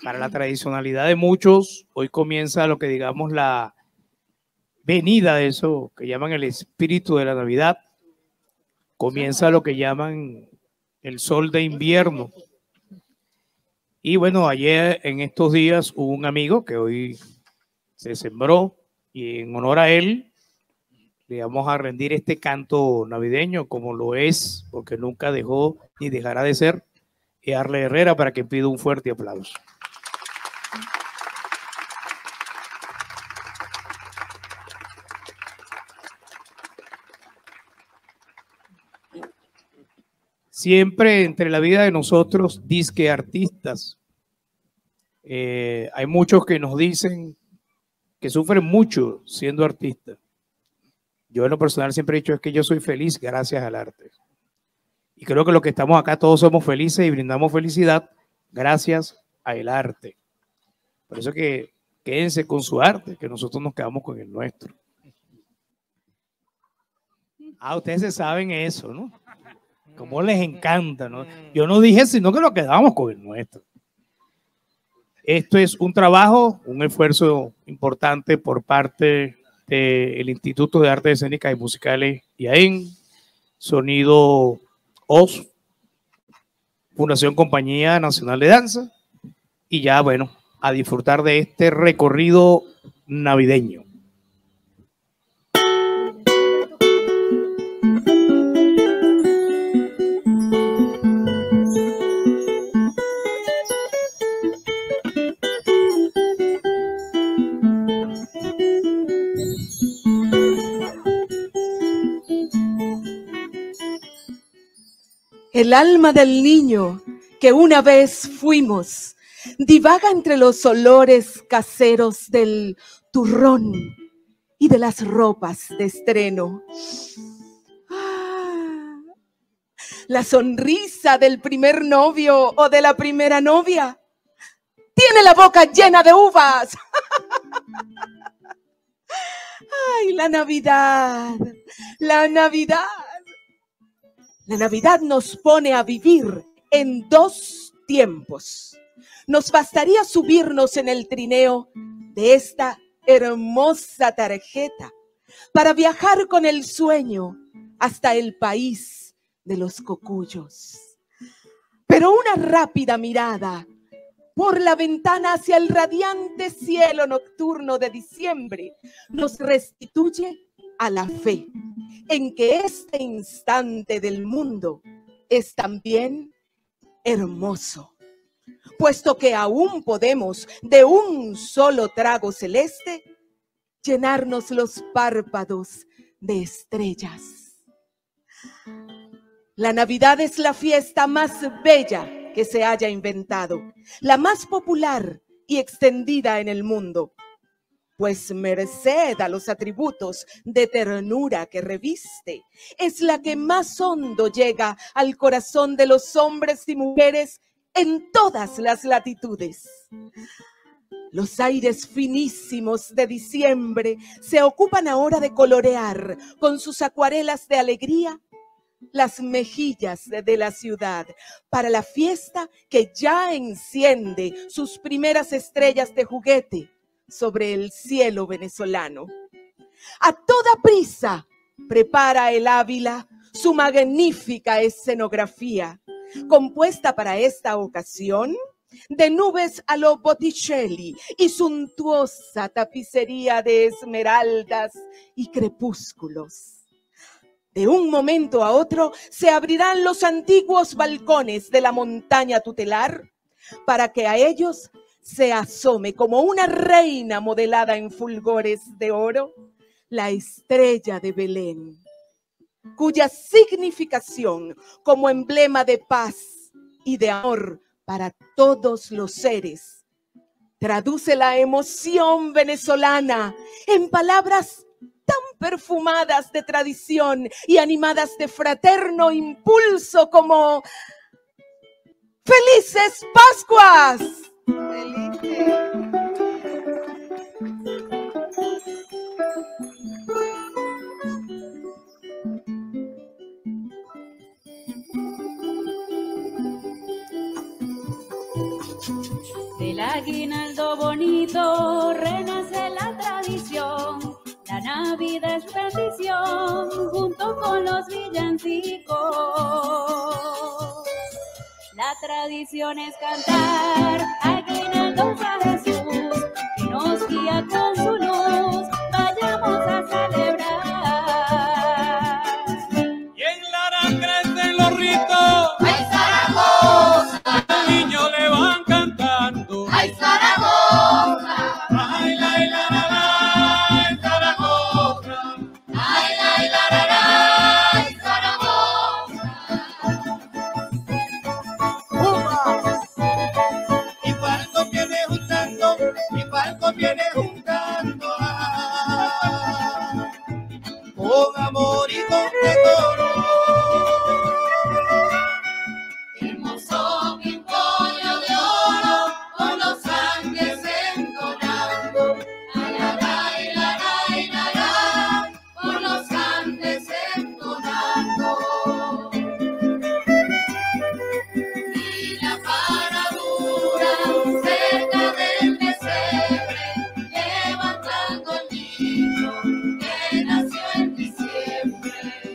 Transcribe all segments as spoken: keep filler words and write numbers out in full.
para la tradicionalidad de muchos, hoy comienza lo que digamos la venida de eso que llaman el espíritu de la Navidad. Comienza lo que llaman el sol de invierno. Y bueno, ayer en estos días hubo un amigo que hoy se sembró y en honor a él le vamos a rendir este canto navideño como lo es, porque nunca dejó ni dejará de ser, Arle Herrera, para que pida un fuerte aplauso. Siempre entre la vida de nosotros, disque artistas, eh, hay muchos que nos dicen que sufren mucho siendo artistas. Yo en lo personal siempre he dicho es que yo soy feliz gracias al arte. Y creo que los que estamos acá todos somos felices y brindamos felicidad gracias al arte. Por eso que quédense con su arte, que nosotros nos quedamos con el nuestro. Ah, ustedes se saben eso, ¿no? Como les encanta, ¿no? Yo no dije sino que nos quedamos con el nuestro. Esto es un trabajo, un esfuerzo importante por parte del Instituto de Artes Escénicas y Musicales I A E N, Sonido O S, Fundación Compañía Nacional de Danza, y ya, bueno, a disfrutar de este recorrido navideño. El alma del niño que una vez fuimos divaga entre los olores caseros del turrón y de las ropas de estreno. Ah, la sonrisa del primer novio o de la primera novia tiene la boca llena de uvas. Ay, la Navidad, la Navidad. La Navidad nos pone a vivir en dos tiempos. Nos bastaría subirnos en el trineo de esta hermosa tarjeta para viajar con el sueño hasta el país de los cocuyos. Pero una rápida mirada por la ventana hacia el radiante cielo nocturno de diciembre nos restituye a la fe en que este instante del mundo es también hermoso, puesto que aún podemos de un solo trago celeste llenarnos los párpados de estrellas. La Navidad es la fiesta más bella que se haya inventado, la más popular y extendida en el mundo, pues merced a los atributos de ternura que reviste, es la que más hondo llega al corazón de los hombres y mujeres en todas las latitudes. Los aires finísimos de diciembre se ocupan ahora de colorear con sus acuarelas de alegría las mejillas de la ciudad para la fiesta que ya enciende sus primeras estrellas de juguete sobre el cielo venezolano. A toda prisa prepara el Ávila su magnífica escenografía, compuesta para esta ocasión de nubes a lo Botticelli y suntuosa tapicería de esmeraldas y crepúsculos. De un momento a otro se abrirán los antiguos balcones de la montaña tutelar para que a ellos se asome como una reina modelada en fulgores de oro la estrella de Belén, cuya significación como emblema de paz y de amor para todos los seres traduce la emoción venezolana en palabras tan perfumadas de tradición y animadas de fraterno impulso como ¡Felices Pascuas! ¡Felices! Del aguinaldo bonito, renace la tradición. La Navidad es bendición, junto con los villancicos. La tradición es cantar aguinaldos a Jesús, que nos guía con su luz, vayamos a celebrar. Y en Lara crecen los ritos, ¡ay Zaragoza! Los niños le van cantando, ¡ay Zaragoza! ¡ay, la, la, la, la, en Zaragoza! ¡Ay, la, la, la, la, en Zaragoza! Mi barco viene juntando, mi barco viene juntando ah, con amor y con decoro. Hermoso pimpollo de oro, con los ángeles entonando. Ay, ay, ay, ay, ay, ay, con los ángeles entonando. Y la paradura cerca del pesebre, levantando al niño que nació en diciembre.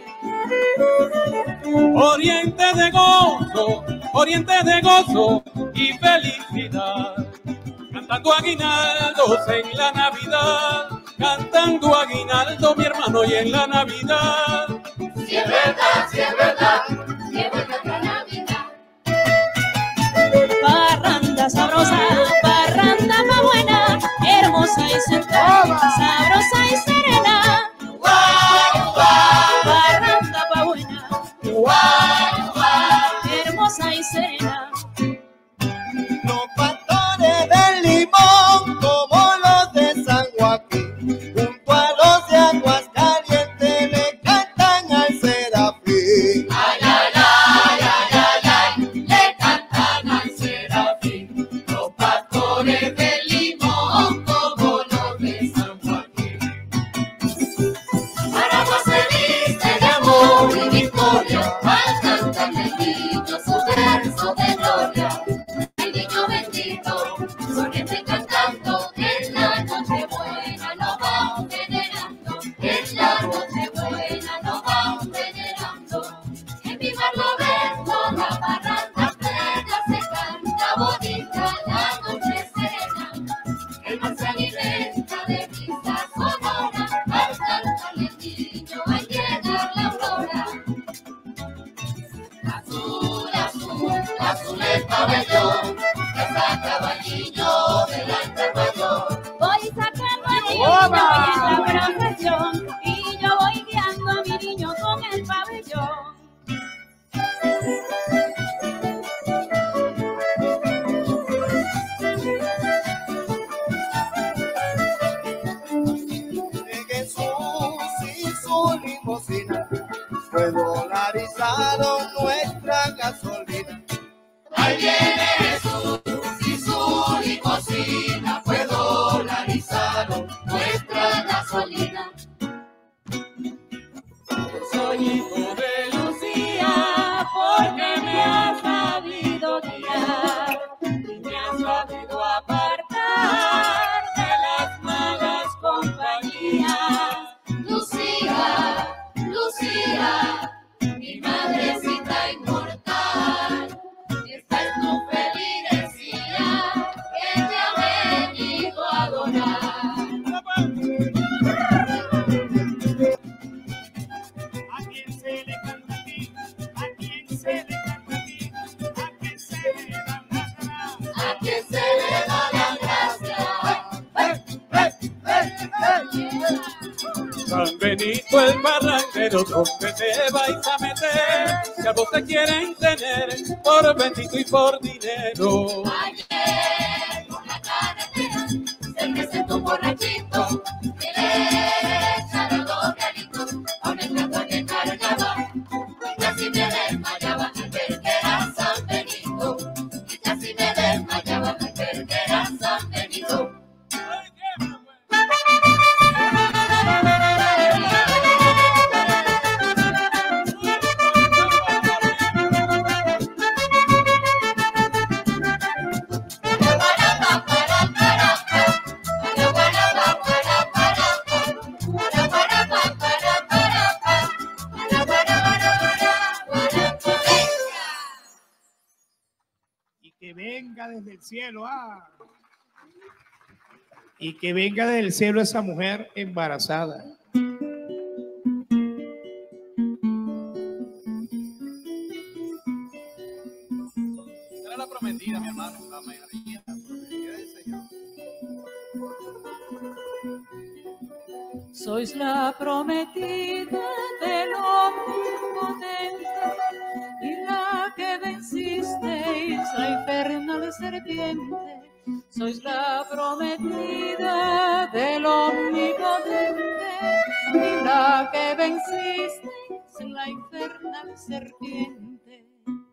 Oriente de gozo, oriente de gozo y felicidad. Cantando aguinaldos en la Navidad, cantando aguinaldo mi hermano y en la Navidad. Si es verdad, si es verdad, si es verdad la Navidad. Parranda sabrosa, parranda pa' buena, hermosa y central, sabrosa y serena. Guay, guay, Parranda pa' buena, guay, guay. hermosa y serena. Los pastores del Limón como los de San Joaquín, junto a los de Aguascalientes le cantan al Serafín. Ay, ay, ay, ay, ay, ay, le cantan al Serafín. Los pastores del Limón como los de San Joaquín. Aragua se viste de amor y victoria, al cantarle al niño su verso de gloria. El niño bendito, sonriente cantando, en la noche buena nos vamos venerando, en la noche buena nos vamos venerando. En mi Barlovento la parranda plena se canta bonita la noche serena. El mar se alimenta de brisa sonora, al cantarle al niño al llegar la aurora. Azul, azul, azul el pabellón, que sacaba al niño delante del mayor. Voy sacando a mi niño en la procesión y yo voy guiando a mi niño con el pabellón. De Jesús y su limosina fue dolarizaron nuestra gasolina. Ahí viene Jesús y su limosina, fue dolarizado nuestra gasolina. Soy hijo de Lucía porque me has sabido guiar y me has sabido apartar de las malas compañías. Lucía, Lucía, mi madrecita inmortal, esta es tu feligresía que te ha venido a adorar. ¿A quién se le canta aquí? ¿A quién se le canta aquí? ¿A quién se le da la gracia? ¿A quién se le da la gracia? San Benito el barranquero, donde te vais a meter, si a vos te quieren tener por bendito y por dinero. Ayer por la carretera se presentó un borrachito que le echaron dos realitos a un plato que cargaba y casi me desmayaba al ver que era San Benito, y casi me desmayaba al ver que era San Benito. Ay, qué bueno. del cielo. Ah. Y que venga del cielo esa mujer embarazada. Era la prometida, mi hermano, la María, la prometida del Señor. Sois la prometida del Omnipotente y la que vencisteis la infernal serpiente. Sois la prometida del Omnipotente y la que vencisteis la infernal serpiente.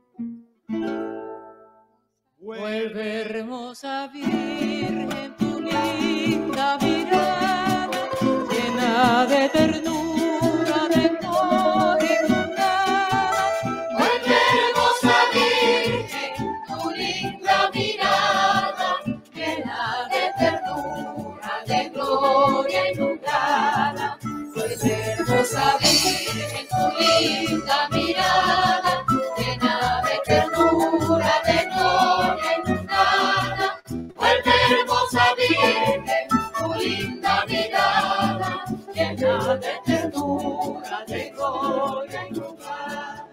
Vuelve, hermosa Virgen, tu linda mirada, llena de ternura, de amor inundada. Vuelve, hermosa Virgen, tu linda mirada, llena de ternura, de gloria inundada. Vuelve, hermosa Virgen, tu linda mirada, llena de ternura, de gloria inundada. Vuelve, hermosa Virgen, tu linda mirada, llena de ternura, de gloria inundada.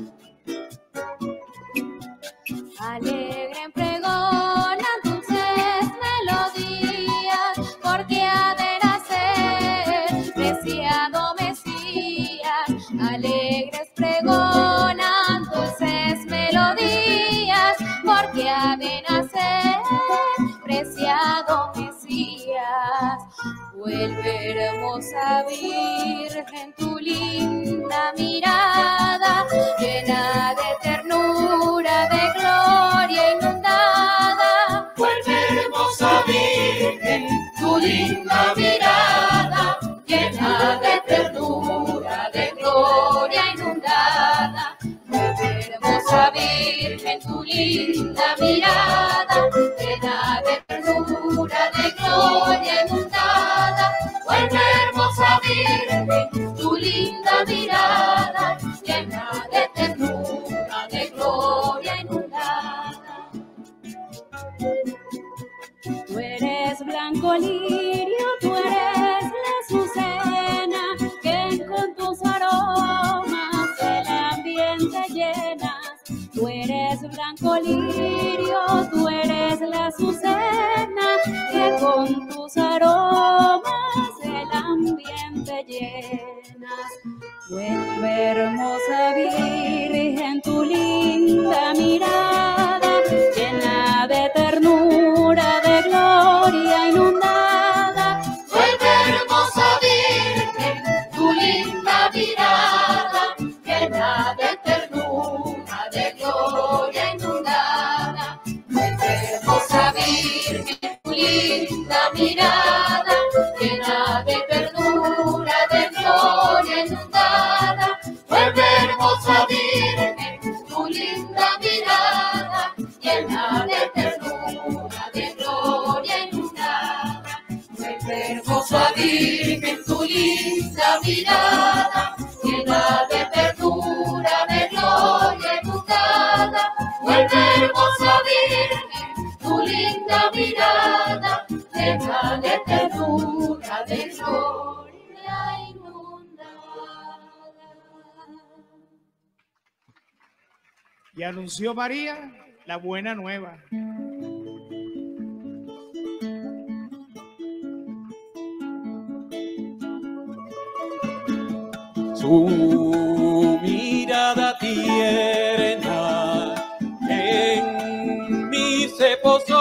Alegre pregona dulces melodías, porque ha de nacer preciado Mesías. Alegres pregonan dulces melodías, porque ha de nacer preciado Mesías. Vuelve, hermosa Virgen, tu linda mirada, llena de ternura, de gloria inundada. Vuelve, hermosa Virgen, tu linda mirada, llena de ternura, de gloria inundada. Vuelve, hermosa Virgen, tu linda mirada, llena de ternura, de gloria inundada. Vuelve, hermosa Virgen, tu linda mirada, llena de ternura, de gloria inundada. Tú eres blanco lirio, tú eres la azucena, que con tus aromas el ambiente llenas. Tú eres blanco lirio, tú eres la azucena, que con tus aromas el ambiente llenas. Vuelve, hermosa Virgen, tu linda mirada, llena de ternura, de gloria inundada. Vuelve, hermosa Virgen, tu linda mirada, llena de ternura, de gloria inundada. Vuelve, hermosa Virgen, tu linda mirada, llena de ternura, de gloria inundada. Vuelve, hermosa Virgen, tu linda mirada, llena de ternura, de gloria inundada. Vuelve, hermosa Virgen, tu linda mirada, llena de ternura, de gloria inundada. Vuelve, hermosa Virgen, tu linda mirada, llena de ternura, de gloria inundada. Y anunció María la buena nueva. Su mirada tierna en mí se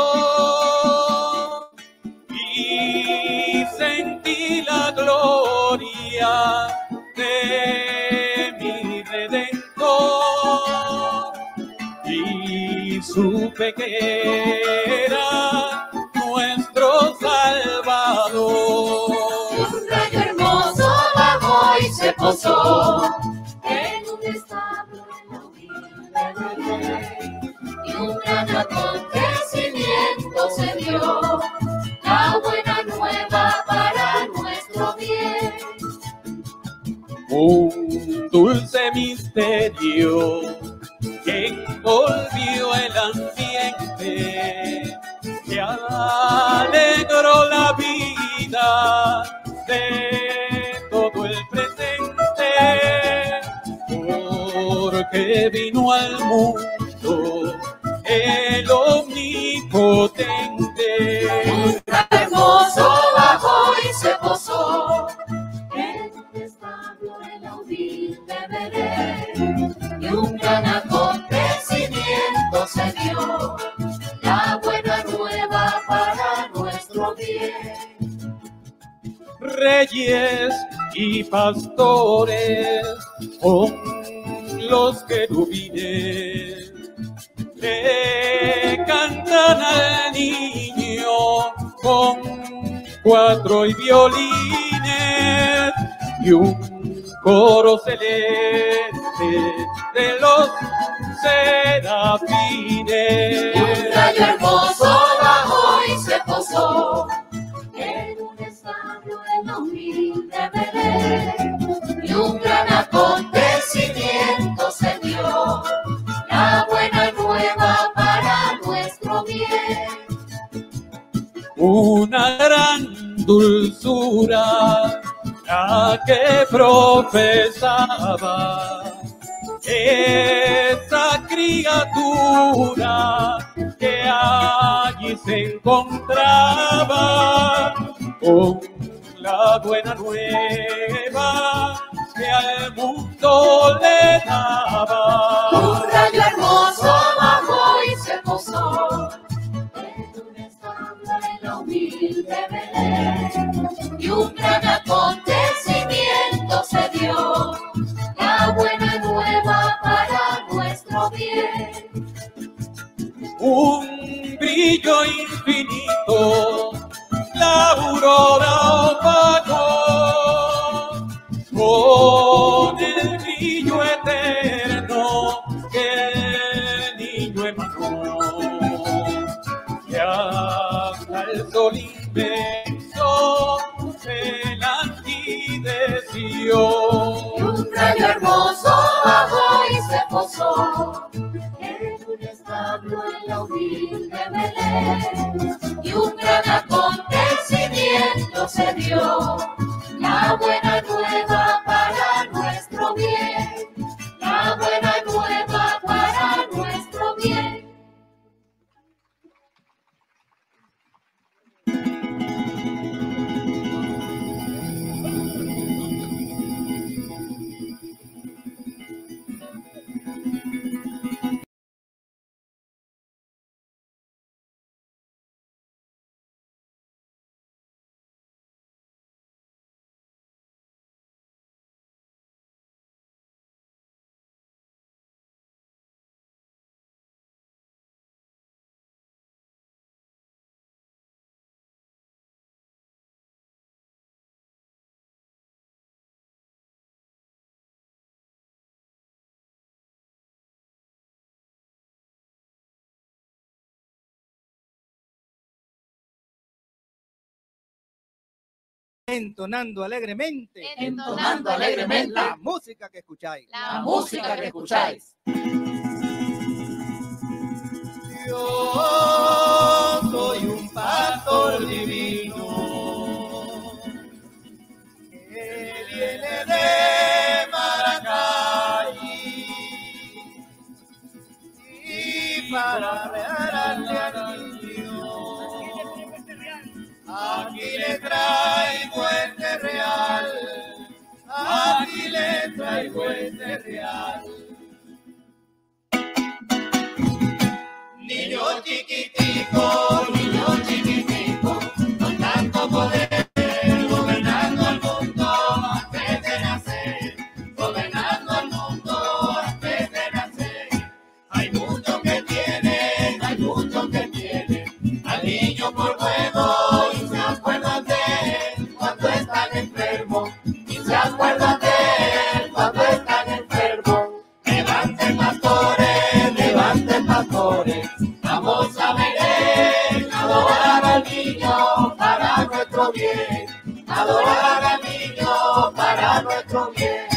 posó y sentí la gloria de mi Redentor y supe que era nuestro Salvador. Un rayo hermoso bajó y se posó en un establo en la humilde Belén, y un gran acontecimiento se dio, la buena nueva para nuestro bien. Un dulce misterio que envolvió el ambiente que alegró la vida de todo el presente, porque vino al mundo el omnipotente. Un gran hermoso bajó y se posó en un establo en la humilde Belén, y un gran acontecimiento se dio, la buena nueva para nuestro bien. Reyes y pastores con los querubines le cantan al niño con cuatro y violines, y un coro celeste de los serafines. Y un rayo hermoso bajó y se posó en un establo en la humilde Belén, y un gran acontecimiento se dio, la buena nueva para nuestro bien. Una gran dulzura la que profesaba esa criatura que allí se encontraba, con la buena nueva que al mundo le daba. Un rayo hermoso bajó y se posó en un establo en la humilde Belén, y un gran acontecimiento se dio, la buena nueva para nuestro bien. Un brillo infinito la aurora opacó, con el brillo eterno que el niño emanó, que hasta el sol inmenso se languideció. Y un rayo hermoso bajó y se posó en un establo en la humilde Belén, y un gran acontecimiento se dio, la buena nueva para nuestro bien, la buena nueva para nuestro bien. Entonando alegremente, Entonando alegremente la música que escucháis. la música que escucháis. Yo soy un pastor divino que viene de Maracay, y para regalarle al niño aquí le traigo este real, aquí le traigo este real. Niño chiquitico, niño chiquitico, con tanto poder, gobernando el mundo antes de nacer, gobernando el mundo antes de nacer. Hay muchos que tienen, hay muchos que tienen al niño por juego, y se acuerdan de él cuando están enfermos, y se acuerdan de él cuando están enfermos. Levanten pastores, levanten pastores, vamos a ver, adorar al niño para nuestro bien, adorar al niño para nuestro bien.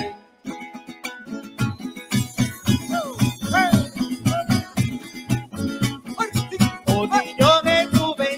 Oh niño de tu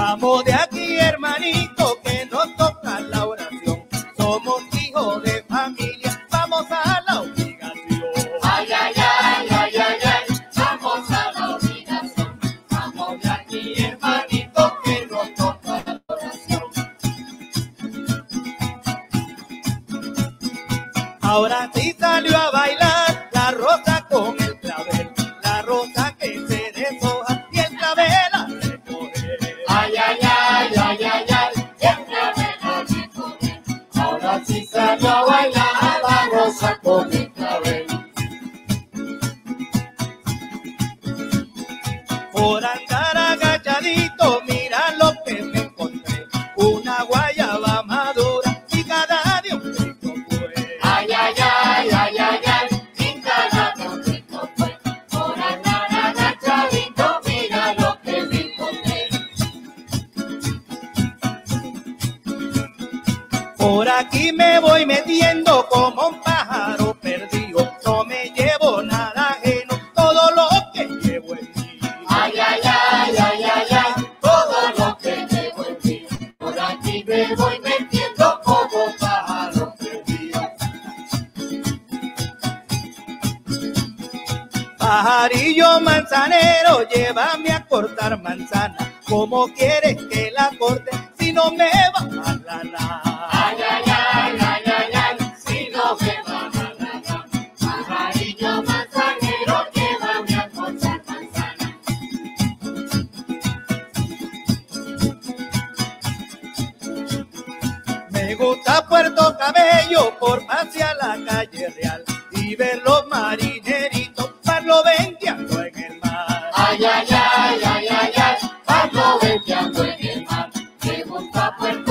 Vamos de aquí, hermanito, que nos toca la oración. Somos hijos de familia, vamos a la obligación. Ay, ay, ay, ay, ay, ay, vamos a la obligación. Vamos de aquí, hermanito, que nos toca la oración. Ahora sí salió a bailar la rosa con el clavel, la rosa que se deshoja y el clavel a recoger. Ay, ay, ay, ay, ay, ay, el clavel a recoger. Ahora sí salió a bailar la rosa con el clavel. Por andar agachadito, mira lo que me encontré, una guayaba madura y cada de un rico fue. Ay, ay, ay, ay, ay, ay, y cada de un rico fue. Por andar agachadito, mira lo que me encontré. Por aquí me voy metiendo como un pájaro perdido, no me llevo nada ajeno, todo lo que llevo en mí. Ay, ay, ay, ay, ay, ay, todo lo que llevo en mí. Por aquí me voy metiendo como pájaro perdido. Pajarillo manzanero, llévame a cortar manzana, ¿cómo quieres que la corte si no me va a lanar? Ay, ay, ay, ay, ay, ay, si no me van a ganar. Pajarillo manzanero, llévame a cortar manzana. Me gusta Puerto Cabello por pasear la calle real y ver los marineritos parlo venteando en el mar. Ay, ay, ay, ay, ay, ay, Pablo venteando en el mar. Me gusta Puerto.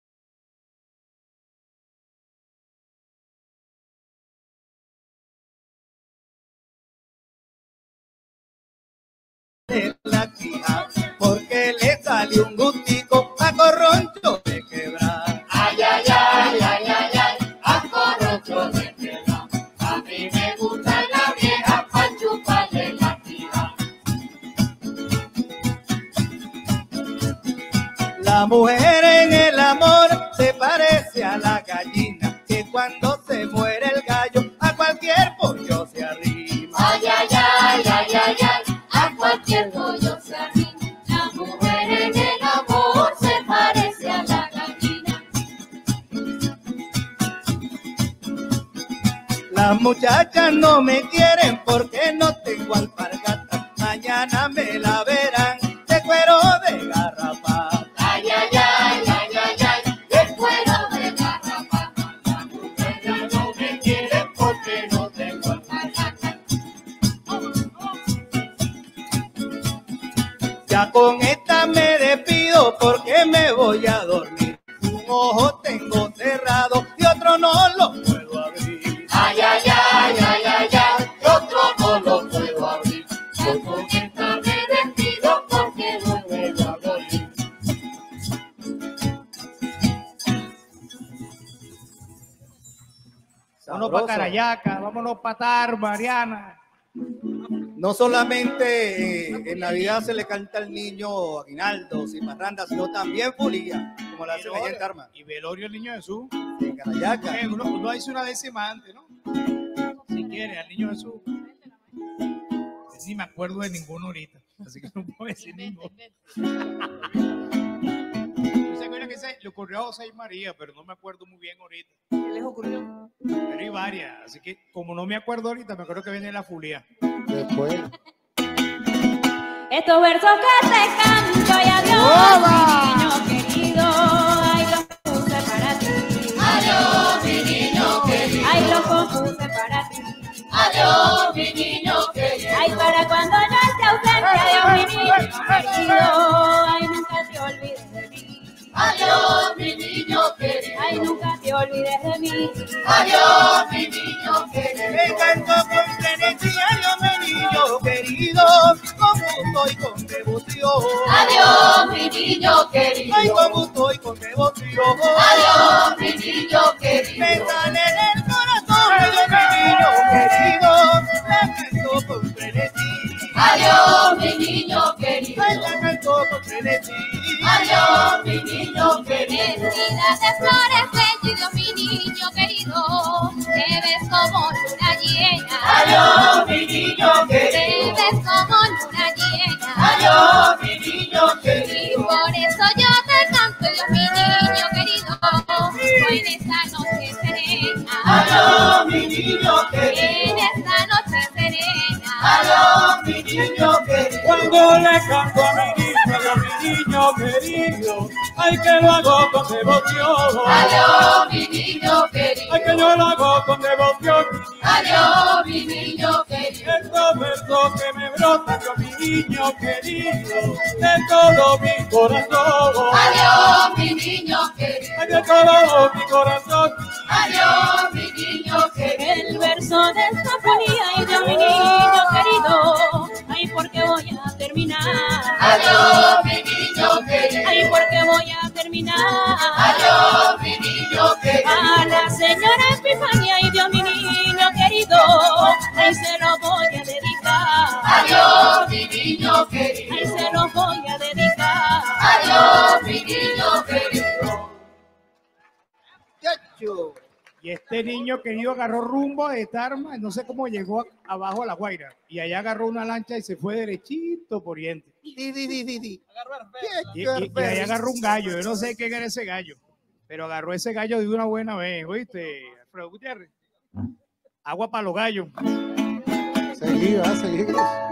De la quija, porque le salió un gustico a corroncho de quebrar. Ay, ay, ay, ay, ay, ay, a corrocho de quebrar. A mí me gusta la vieja pa' chuparle la tija. La mujer en el amor se parece a la gallina, que cuando se muere el gallo a cualquier pollo se arrima. Ay, ay, ay, ay, ay, ay, a cualquier pollo se arrima. La mujer en el amor se parece a la gallina. Las muchachas no me quieren porque no tengo alpargata, mañana me la verán de cuero de garrapata. Ay, ay, ay, ay, ay, ay, el cuero de garrapata. La mujer ya no me quiere porque no tengo alpargata. Ya con esta me despido porque me voy a dormir. Un ojo tengo cerrado y otro no lo puedo abrir. Ay, ay, ay, ay, ay, ay, y otro no lo puedo abrir. Yo con esta me despido porque no puedo abrir. Vámonos para Carayaca, vámonos para Tar, Mariana. No solamente eh, en Navidad se le canta al niño aguinaldo, cimarranda, sino también fulía, como la hacen allá en Tarma, Y velorio el niño Jesús. en Carayaca. Okay, uno, uno dice una décima antes, ¿no? Si quiere, al niño Jesús. Ni me acuerdo de ninguno ahorita, así que no puedo decir ninguno. Yo se acuerda que se le ocurrió a José y María, pero no me acuerdo muy bien ahorita. ¿Qué les ocurrió? Pero hay varias, así que como no me acuerdo ahorita, me acuerdo que viene la fulía. Después. Estos versos que te canto y adiós, mi niño querido, ay, los puse para ti. Adiós, mi niño querido. Ay, los compuse para ti. Adiós, mi niño querido. Ay, para cuando yo esté ausente, adiós, mi niño querido, ay, nunca te olvides de mí. Adiós, mi niño querido. Ay, nunca te olvides de mí. Adiós, mi niño querido. Me canto con frenesía, yo mi niño querido, con gusto y con devoción. Adiós, mi niño querido. Ay, con gusto y con devoción. Adiós, mi niño querido. Me sale del corazón, yo mi niño querido, me canto con frenesía. Adiós, mi niño querido. Ay, la canto todo tiene ti. Adiós, mi niño querido. Vestida de flores bellas, mi niño querido, te ves como luna llena. Adiós, mi niño Te querido. ves como luna llena. Adiós, mi niño Y querido. por eso yo te canto, Dios, mi niño querido, hoy en esta noche serena. Adiós, mi niño querido. En esta noche serena. Adiós, mi niño querido. Cuando le canto a mi niño, a mi niño querido, ay que lo hago con devoción. Adiós, mi niño querido. Ay que yo lo hago con devoción. Adiós, mi niño querido. Estos versos que me brotan, yo mi niño querido, de todo mi corazón. Adiós, mi niño querido. Ay de todo mi corazón. Adiós, mi niño querido. El verso de esta fonía y de mi niño querido, ay, porque voy a terminar. Adiós, mi niño querido. Ay, porque voy a terminar. Adiós, mi niño querido. A la señora Epifania y Dios mi niño querido, ay, se lo voy a dedicar. Adiós, mi niño querido. Ay, se lo voy a dedicar. Adiós, mi niño querido. Chacho. Y este niño querido agarró rumbo de Tarma, no sé cómo llegó a- abajo a La Guaira. Y allá agarró una lancha y se fue derechito por Oriente. Di, di, di, di, di. Y, y- y ahí agarró un gallo. Yo no sé quién era ese gallo, pero agarró ese gallo de una buena vez, ¿oíste, Alfredo Gutiérrez? Agua para los gallos. Seguida, seguida.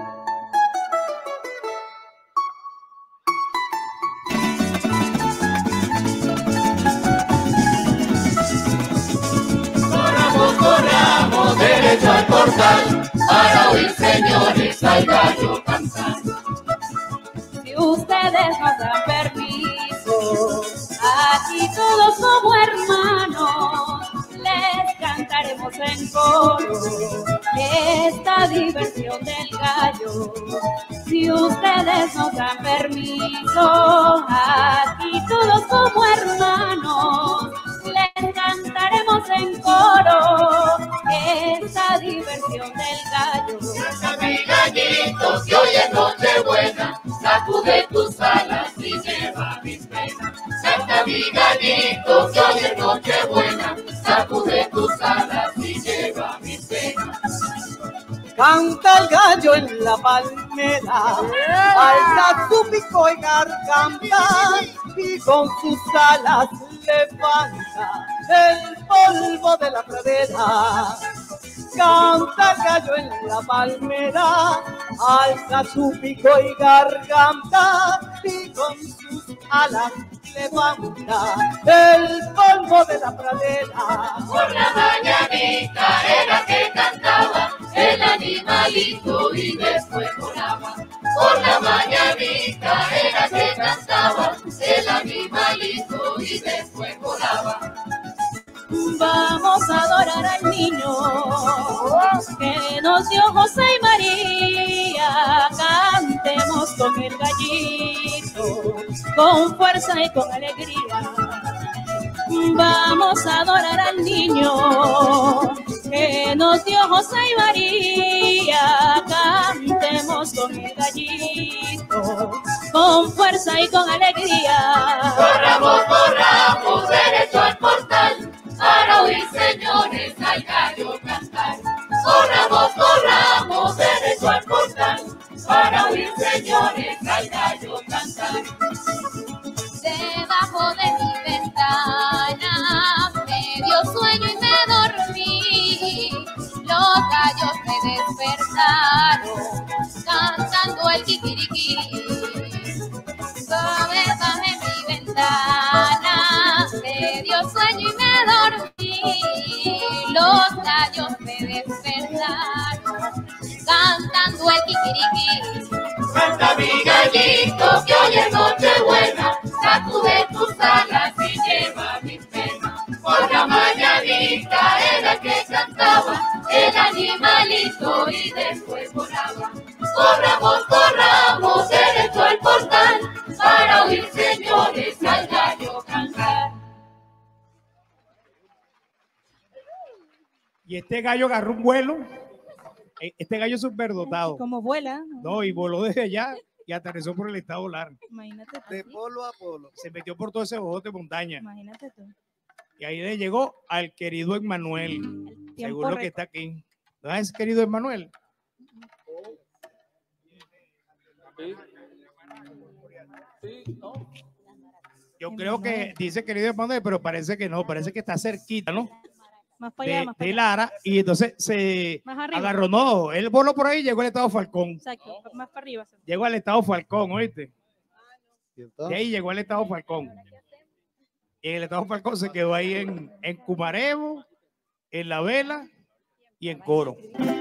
Corramos, corramos derecho al portal para oír, señores, al gallo cantar. Si ustedes nos dan permiso, aquí todos como hermanos, les cantaremos en coro esta diversión del gallo. Si ustedes nos dan permiso, aquí todos como hermanos, les cantaremos en coro esta diversión del gallo. Canta mi gallito, que hoy es Nochebuena, sacude tus alas y lleva mis penas. Canta mi gallito, que hoy es Nochebuena, sacude tus alas y lleva mis penas. Canta el gallo en la palmera, alza su pico y garganta y con sus alas levanta el polvo de la pradera. Canta el gallo en la palmera, alza su pico y garganta y con sus alas levanta el polvo de la pradera. Por la mañanita era que cantaba el animalito y después volaba. Por la mañanita era que cantaba el animalito y después volaba. Vamos a adorar al niño que nos dio José y María. Cantemos con el gallito, con fuerza y con alegría. Vamos a adorar al niño que nos dio José y María. Cantemos con el gallito, con fuerza y con alegría. Corramos, corramos derecho al portal para oír, señores, al gallo cantar. Corramos, corramos derecho al portal para oír, señores, al gallo cantar. Debajo de mi ventana me dio sueño y me dormí. Los gallos me despertaron cantando el kikiriki. Debajo de mi ventana me dio sueño y me dormí. Los gallos me despertaron cantando el kikiriki. Canta mi gallito, que hoy es Nochebuena, sacude tus alas y lleva mis penas. Por la mañanita era que cantaba el animalito y después volaba. Corramos, corramos derecho al portal para oír, señores, al gallo cantar. Y este gallo agarró un vuelo. Eh, Este gallo es superdotado. Como vuela. No, y voló desde allá y aterrizó por el estado Lara. Imagínate tú. De polo a polo. Se metió por todo ese bojote de montaña. Imagínate tú. Y ahí le llegó al querido Emmanuel. El tiempo Seguro que récord. está aquí. ¿No es querido Emmanuel? Sí. Sí, no. Yo creo que dice querido Emmanuel, pero parece que no, parece que está cerquita, ¿no? Más para allá, De, más para de allá. Lara, y entonces se Más arriba. agarró, no, él voló por ahí y llegó al estado Falcón. Exacto, más para arriba. Llegó al estado Falcón, ¿oíste? Y De entonces, ahí llegó al estado Falcón. Y en el estado Falcón se quedó ahí en, en Cumarebo, en La Vela y en Coro.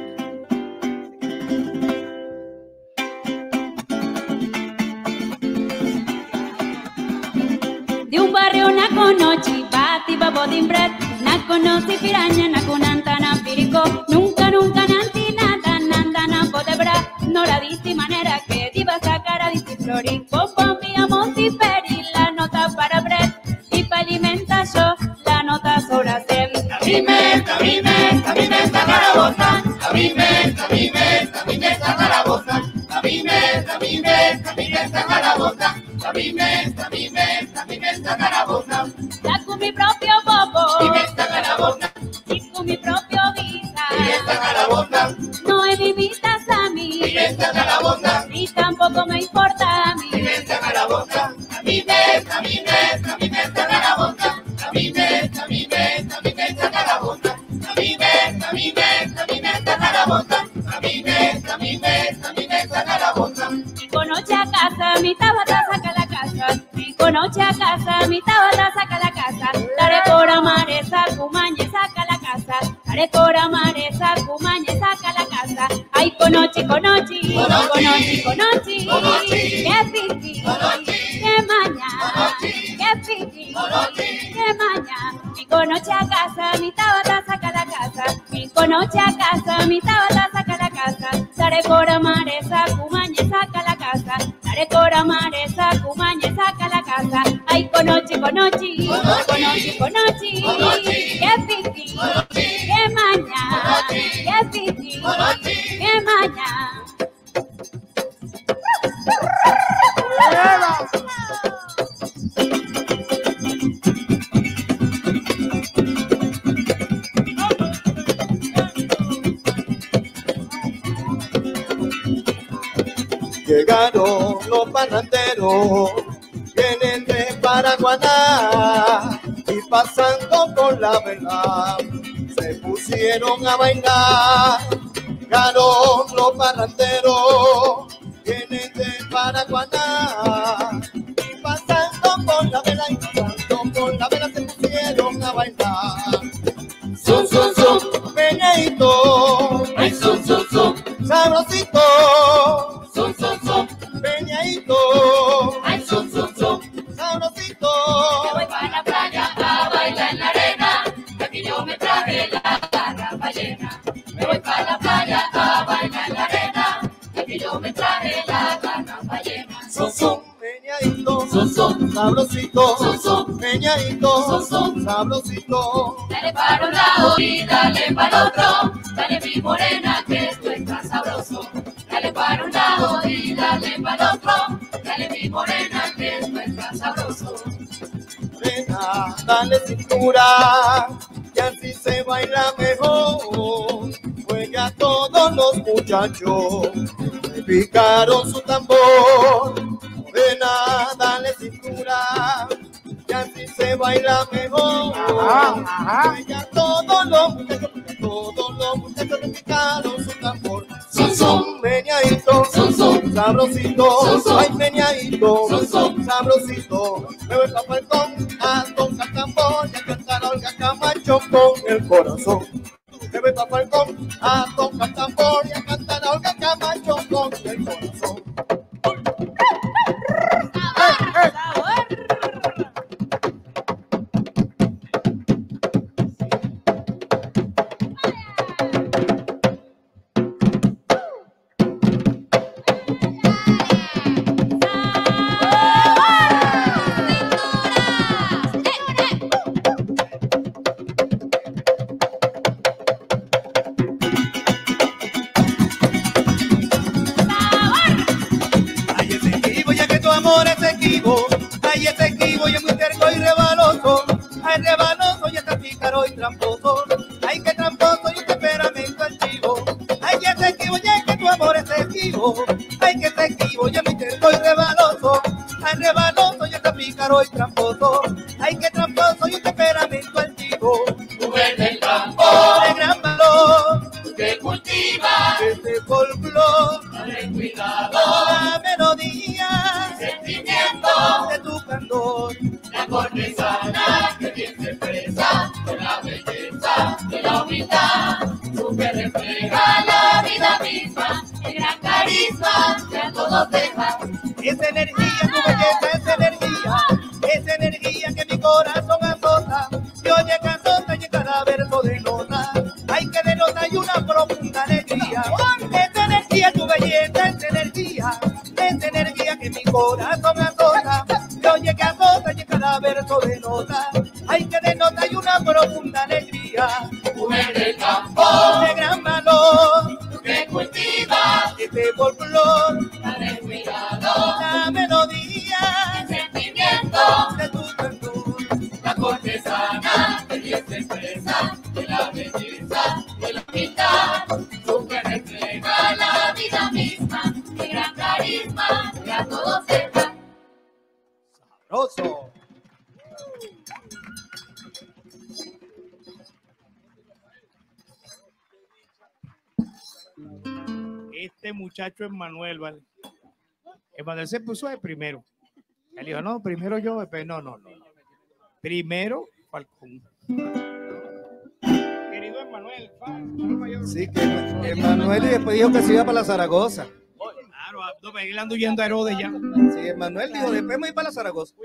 De un barrio naconochi, bati babo dimbret, naconochi piraña, naconantana pirico, nunca, nunca nanti nada, nanda nampo de bra, no la disti manera que diva sacar a disti flori, pompo mía monti peri, la nota para bret, y pa alimenta yo, la nota sobra sem. Camime, camime, camime esta carabosa. Camime, camime, camime esta carabosa. Camime, camime, camime esta carabosa. Camime, camime, camime esta carabosa. La con mi propio bobo, Camime esta carabosa. y con mi propio visa, Camime esta carabosa. no me invitas a mí, Camime esta carabosa. ni tampoco me importa a mí. Camime esta carabosa. Camime, camime, camime esta carabosa. Camime, camime, camime esta carabosa. Camime, camime, camime esta carabosa. Camime, camime, camime esta carabosa. Mi conoce a casa, mi tabata saca la casa. Mi conoce a casa, mi tabata saca la casa. Dare cora maresa, cumañe saca la casa. Dare cora maresa, cumañe saca la casa. Ay, conochi, conochi, conochi, conochi. Qué pipi, qué maña, qué pipi, qué maña. Mi conoce a casa, mi tabata saca la casa. Mi conoce a casa, mi tabata saca la casa. Dare cora maresa, cumañe saca la casa. Dare cora maresa, cumañe saca la casa. Ay, conochi, conochi, conochi, conochi. Qué pipi, qué maña, qué pipi, qué maña. llegaron los parranderos, vienen de Paraguaná y pasando por la vela se pusieron a bailar. Llegaron los parranderos, vienen de Paraguaná y pasando por la vela y pasando por la vela se pusieron a bailar. Zum, zum, zum, Peñadito, ay, zum, zum, zum, sabrosito, zum, zum, zum, peñadito, ay, zum, zum, zum. sabrosito. Me voy para la playa a bailar en la arena, de aquí yo me traje la garrafa llena. Me voy para la playa a bailar en la arena, de aquí yo me traje la garrafa llena. Zum, zum, Peñadito, zum, zum, sabrosito, zum, zum, peñadito, zum, zum. sabrosito. Dale para un lado y dale para el otro, dale mi morena que tú estás sabroso. Dale para un lado y dale para el otro, dale mi morena que tú estás sabroso. Nena, dale cintura, y así se baila mejor. Juega todos los muchachos, le picaron su tambor. Nena, dale cintura, y así se baila mejor. Juega todos los muchachos, todos los muchachos le picaron su tambor. Zum, zum, Meñadito, zum, zum, sabrosito, Zum, zum. ay meñadito, Zum, zum. sabrosito, me voy pa' Falcón a tocar tambor y a cantar Olga Camacho con el corazón. Me voy pa' Falcón a tocar tambor y a cantar Olga Camacho con el corazón. amor es esquivo, ay, es esquivo y es muy terco y rebaloso, ay, rebaloso y está pícaro y tramposo, ay, que tramposo y un temperamento altivo, ay, que es esquivo y es que tu amor es esquivo, ay, que es esquivo y es muy terco y rebaloso, ay, rebaloso y está pícaro y tramposo, ay, que tramposo y un temperamento altivo, Mujer del campo, de gran valor, que cultiva, este folclor, dale cuidado, la melodía sentimiento, de tu candor, la cortesana que bien se expresa, de la belleza, de la humildad, tú que refleja la vida misma, el gran carisma que a todos deja. esa energía, tu belleza, esa energía, esa energía que mi corazón azota, y oye cantota y en cada verso de nota, hay que denota y una profunda alegría, esa energía, tu belleza, esa energía, esa energía que mi corazón azota, y oye que azota y en cada verso de nota, hay que denota y una profunda alegría, Mujer del campo, de gran valor, tú que cultivas, este folclor, dale cuidado, la melodía el sentimiento, de tu candor. la cortesana que bien se expresa, de la belleza, de la humildad, tú que refleja la vida misma, el gran carisma que a todos deja. Sabroso. Este muchacho Emmanuel, ¿vale? Emmanuel se puso de primero. Él dijo, no, primero yo, después no, no, no. Primero Falcón. Querido Emmanuel, Falcón. Sí, que Emanuel y después dijo que se iba para la Zaragoza. Claro, no, me él ando yendo a Herodes ya. Sí, Emanuel dijo, después me voy para la Zaragoza.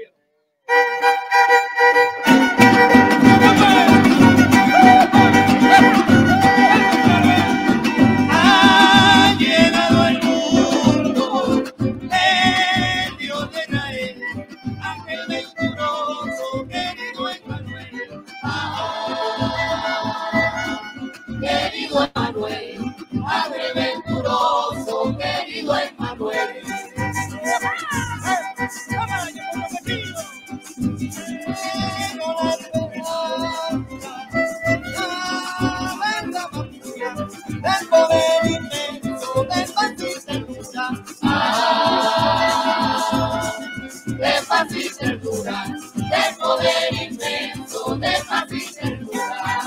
Ha llegado al mundo el Dios de Israel, aquel venturoso querido Emmanuel. Querido Emmanuel, Padre venturoso, querido Emmanuel. Del poder inmenso del paz y ternura, Ah, de paz y ternura, del poder inmenso, de paz y ternura.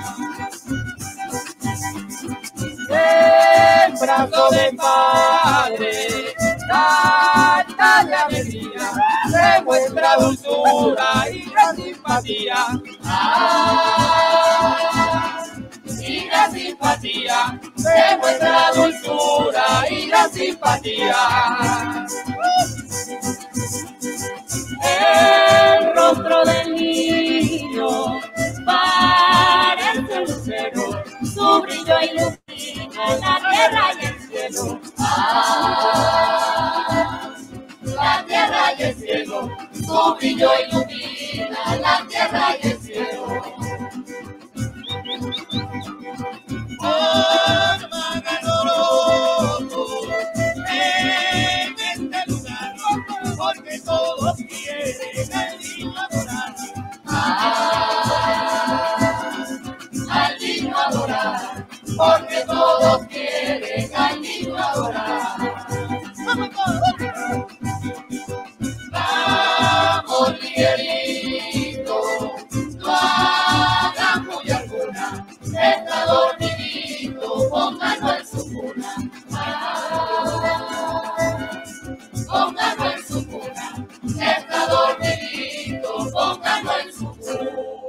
El brazo del Padre, tanta de alegría, demuestra dulzura y gran simpatía. Ah, y la simpatía, demuestra dulzura y la simpatía. El rostro del niño parece lucero, su brillo ilumina la tierra y el cielo. Ah, la tierra y el cielo, su brillo ilumina la tierra y el cielo. forma doloroso en este lugar, porque todos quieren al niño adorar. Ah, al niño adorar, porque todos quieren al niño adorar. ¡Vamos todos! Vamos, Miguelito, no hagan bulla alguna, está dormidito, pónganlo en su cuna. Ah, pónganlo en su cuna, está dormidito, pónganlo en su cuna.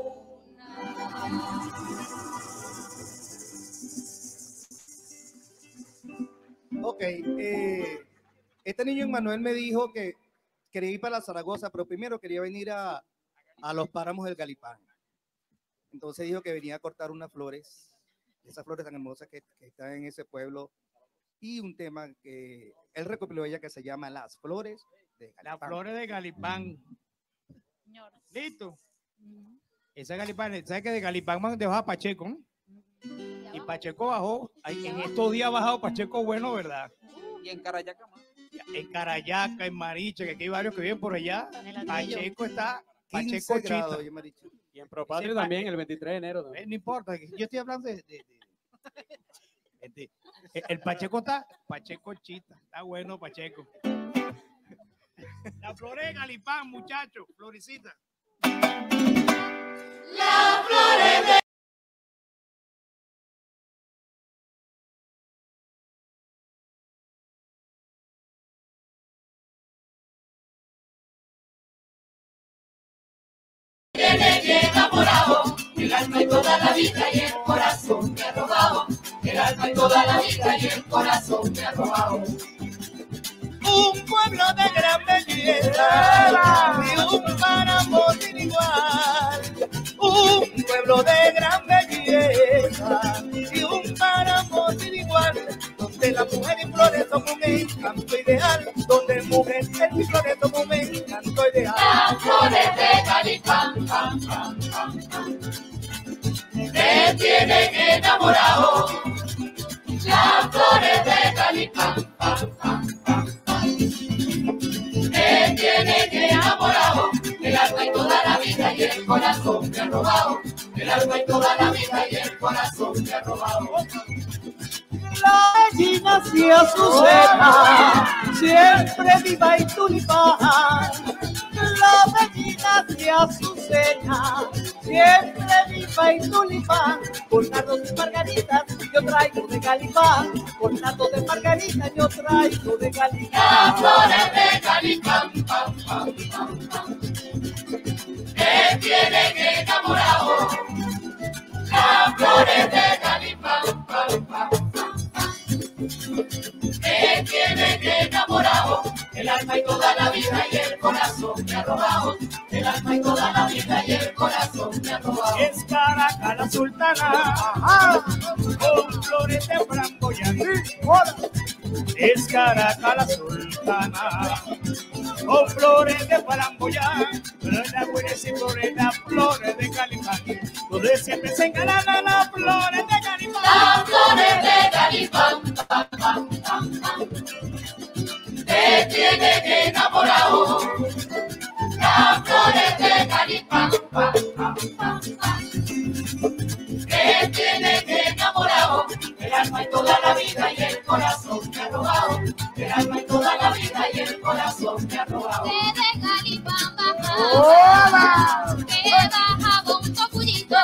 Ok, eh, este niño Emmanuel me dijo que quería ir para la Zaragoza, pero primero quería venir a, a los páramos del Galipán. Entonces dijo que venía a cortar unas flores, esas flores tan hermosas que, que están en ese pueblo, y un tema que él recopiló ella que se llama Las Flores de Galipán. Las flores de Galipán. ¿Listo? Esa Galipán, ¿sabes que de Galipán man dejó a Pacheco? ¿No? Y Pacheco bajó, ahí, en estos días ha bajado Pacheco bueno, ¿verdad? Y en Carayacama. en Carayaca, en Mariche, que aquí hay varios que viven por allá. Pacheco está, Pacheco quince Chita. grados, yo me he dicho. Y en Propatria también, el veintitrés de enero. Eh, no importa, yo estoy hablando de... de, de, de el, el Pacheco está, Pacheco Chita, está bueno Pacheco. La flores de Galipán, muchachos, florecita. Las flores de tiene bien enamorado, el alma y toda la vida y el corazón me ha robado, el alma y toda la vida y el corazón me ha robado. Un pueblo de gran belleza y un páramo sin igual. Un pueblo de gran belleza y un páramo sin igual. Donde la mujer y flores son un encanto ideal. Donde mujer y flores son un encanto ideal. Las flores de Galipán, pam, pam, pam, pam, me tienen enamorado. Las flores de Galipán, pam, pam, pam, me tienen enamorado, el alma y toda la vida y el corazón me ha robado, el alma y toda la vida y el corazón me ha robado. La gallina y Azucena, siempre viva y tulipán. La gallina y Azucena, siempre viva y tulipán. Con nardos y margaritas yo traigo de Galipán, con nardos de margaritas yo traigo de Galipán. Las flores de Galipán, pam, pam, pam, pam, me tienen enamorado. Las flores de Galipán, pam, pam, me tienen enamorado, el alma y toda la vida y el corazón me ha robado, el alma y toda la vida y el corazón me ha robado. Es Caracas la sultana, con flores de flamboyán. Es Caracas la sultana, con flores de flamboyán. Las buenas y flores, las flores de Galipán, donde siempre se engalan las flores de Galipán. Las flores de Galipán, pam, pam, pam, pam, me tienen enamorado. Las flores de Galipán, pam, pam, pam, pam, me tienen enamorado. El alma y toda la vida y el corazón me ha robado. El alma y toda la vida y el corazón me ha robado. Que de Galipán bajaba, que bajaba un tocullito.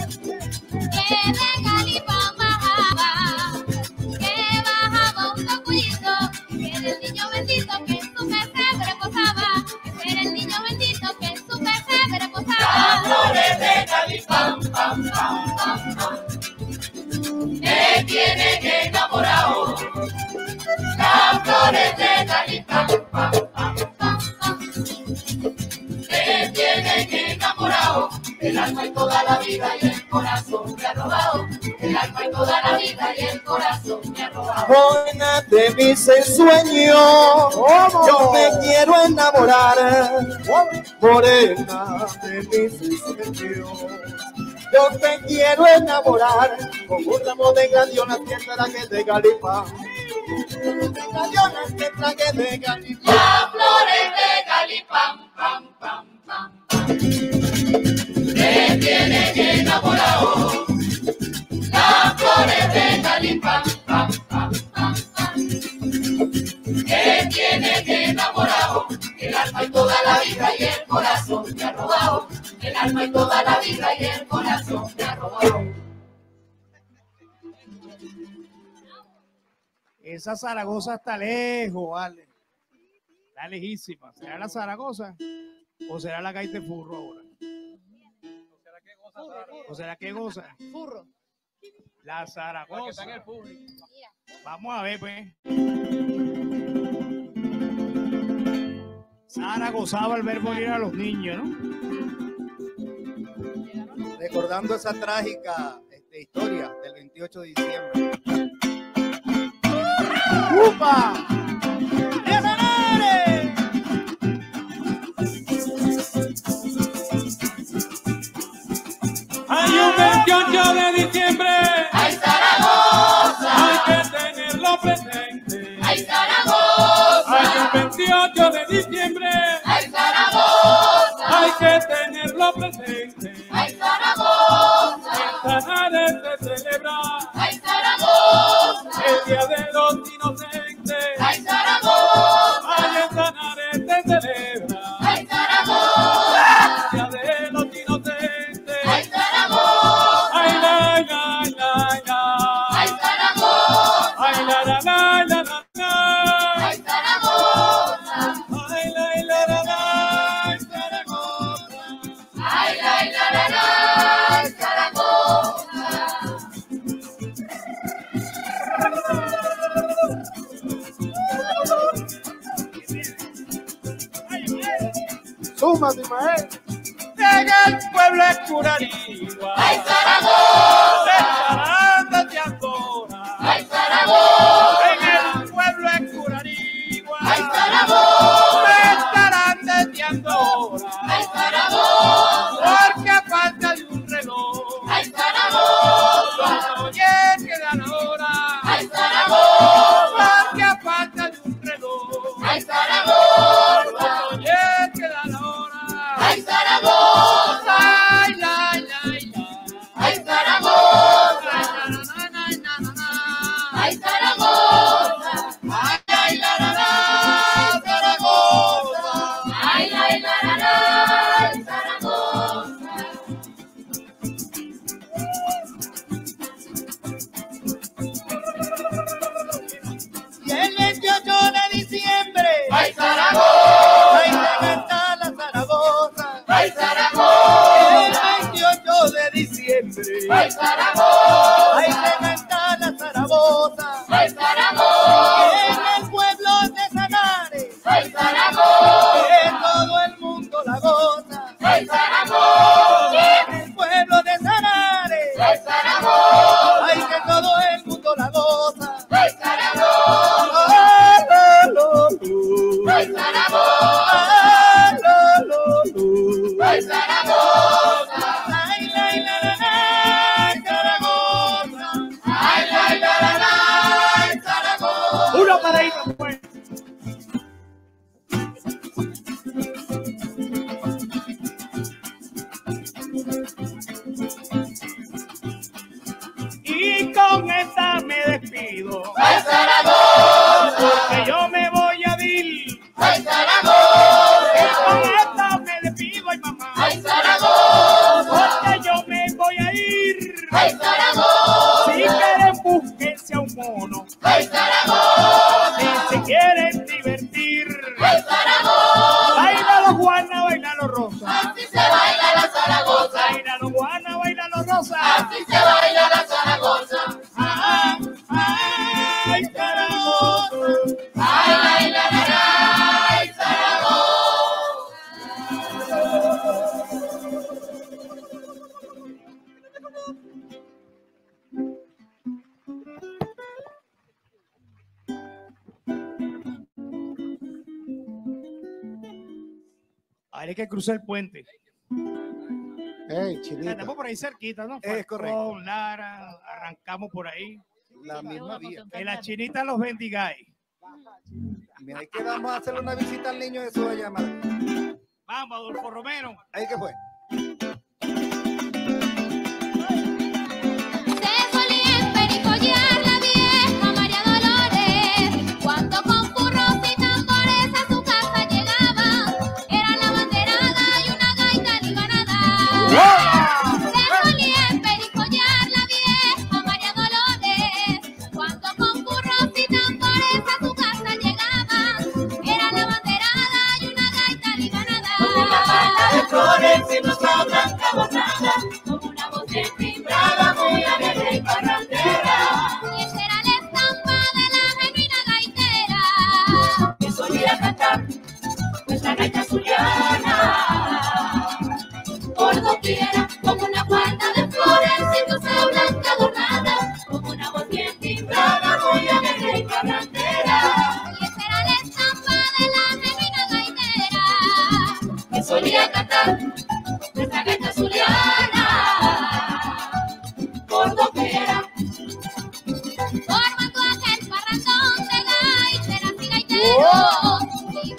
Que de Galipán bajaba, que bajaba un tocullito. Que era el niño bendito que en su pesebre posaba. Que era el niño bendito que en su pesebre posaba. Las flores de Galipán, pam, pam, pam, pam, me tienen enamorado. Las flores de Galipán, pam, pam, pam, pam, me tienen enamorado. El alma y toda la vida y el corazón me ha robado. El alma y toda la vida y el corazón me ha robado. Morena de mis ensueños, yo me quiero enamorar. Morena de mis ensueños, yo te quiero enamorar. Con un ramo de gladiolas que traje de Galipán, de gladiolas que traje de Galipán. Las flores de Galipán, pam, pam, pam, pam, me tienen enamorado. Las flores de Galipán, pam, pam, pam, pam, me tienen enamorado. El alma y toda la vida y el corazón me ha robado. El alma y toda la vida y el corazón me ha robado. Esa Zaragoza está lejos, vale. Está lejísima. ¿Será la Zaragoza o será la gaita de Furro ahora? ¿O será que goza? Furro. La Zaragoza. Vamos a ver, pues. Sara gozaba al ver morir a los niños, ¿no? Recordando esa trágica este, historia del veintiocho de diciembre. ¡Upa! Hay un veintiocho de diciembre, ¡Ay, Zaragoza! hay que tenerlo presente. ¡Ay, Zaragoza! Hay veintiocho de diciembre. ¡Ay, Zaragoza! Hay que tenerlo presente. ¡Ay, Zaragoza! En Zanares se celebra ¡Ay, Zaragoza! el Día de los Inocentes. ¡Ay, Zaragoza! Ay, en Zanares se celebra ¡Ay, Zaragoza! el Día de los Inocentes. ¡Ay, Zaragoza! Ay, la, la, la, la. ¡Ay, Zaragoza! Ay, la, la, la, la, la, la. ¡Ay, Zaragoza! Ay, la, la, la, la, ay, Zaragoza. ¡Ay, la, la, la, la! ¡Ay, Zaragoza! Súmate, maestro. En el pueblo es Curarigua. ¡Ay, Zaragoza! Estarán de Andorra. ¡Ay, Zaragoza! En el pueblo es Curarigua. ¡Ay, Zaragoza! Estarán de Andorra. ¡Ay, Zaragoza! Porque a falta de un reloj. ¡Ay, Zaragoza! Oye, queda la hora. ¡Ay, Zaragoza! Porque a falta de un reloj. ¡Ay, Zaragoza! Oye, queda la hora. ¡Ay, Zaragoza! Ay, la, la, la. ¡Ay, Zaragoza! Na, na, na, na, na. ¡Ay, Zaragoza! Ay, ay, la, la, la, Zaragoza. ¡Ay, ay, la, la, la! ¡Ay, Zaragoza! Y el veintiocho de diciembre, ¡Ay, Zaragoza! ahí se canta la Zaragoza. ¡Ay, Zaragoza! El veintiocho de diciembre, ¡Ay, Zaragoza! ahí se canta la Zaragoza. ¡Ay, Zaragoza! En el pueblo de Zanares, ¡Ay, Zaragoza! que todo el mundo la goza. ¡Ay, Zaragoza! En el pueblo de Zanares, ¡Ay, Zaragoza! ay, que todo el mundo la goza. ¡Ay, Zaragoza! Ah, lo, lo, lo. ¡Ay, Zaragoza! Ah, lo, lo, lo. ¡Ay, Zaragoza! Ay, la, la, la, la, Zaragoza. ¡Ay, la, la, la, la! ¡Ay, Zaragoza! Una paradita, pues. Y con esta me despido, ¡Ay, Zaragoza! porque yo me voy a ir. ¡Ay, Y Zaragoza! con esta me despido, ay mamá, ¡Ay, Zaragoza! porque yo me voy a ir. ¡Ay, Zaragoza! Si quieren búsquense a un mono, ¡Ay, Zaragoza! si se quieren divertir. ¡Ay, Zaragoza! Bailalo Juana, bailalo Rosa. Así se baila la Zaragoza. Bailalo Juana, bailalo Rosa. Así se baila la Zaragoza. Ah, ay, Zaragoza. Ay, ay, la, la, la, ay, Zaragoza. Ahora hay que cruzar el puente. Hey, Chinita, Estamos por ahí cerquita, ¿no? Es correcto. Falcón, Lara, arrancamos por ahí. la misma vía. Que la chinita los bendigáis. Mira, ahí que vamos a hacerle una visita al niño de su llamada. Vamos, Adolfo Romero. Ahí que fue. Se solía emperifollar la vieja María Dolores, cuando con burros y tambores a su casa llegaba, era la banderada y una gaita libanada. Se solía emperifollar la vieja María Dolores, cuando con burros y tambores a su casa llegaba, era la banderada y una gaita libanada. De flores y rosa blanca bordada, como una voz timbrada, muy alegre y parrandera, Y esa era la estampa de la genuina gaitera. que solía cantar nuestra gaita zuliana. Por doquiera, como una guarda de flores y rosa blanca adornada, como una voz bien timbrada, muy alegre y parrandera, Y esa era la estampa de la genuina gaitera. que solía cantar nuestra gaita zuliana. Por doquiera, Formando aquel parrandón de gaiteras y gaiteros,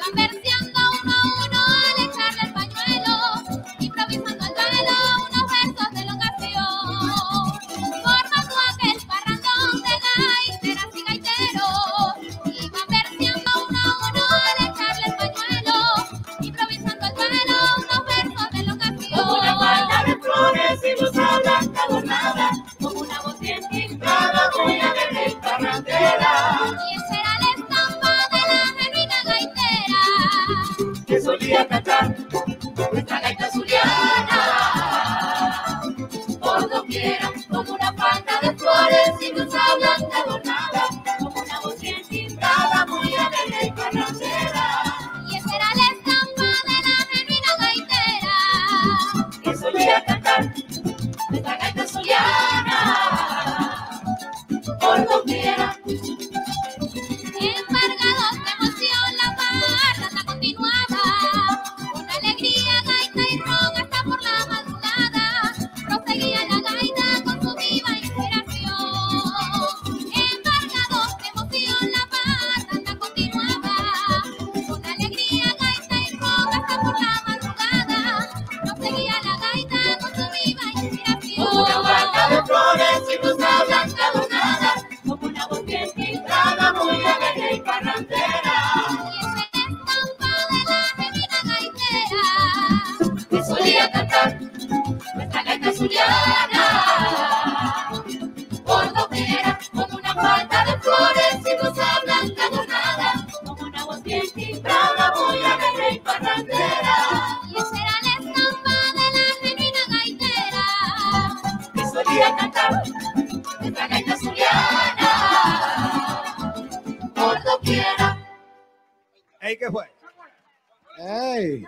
¿qué fue? ¡Ey!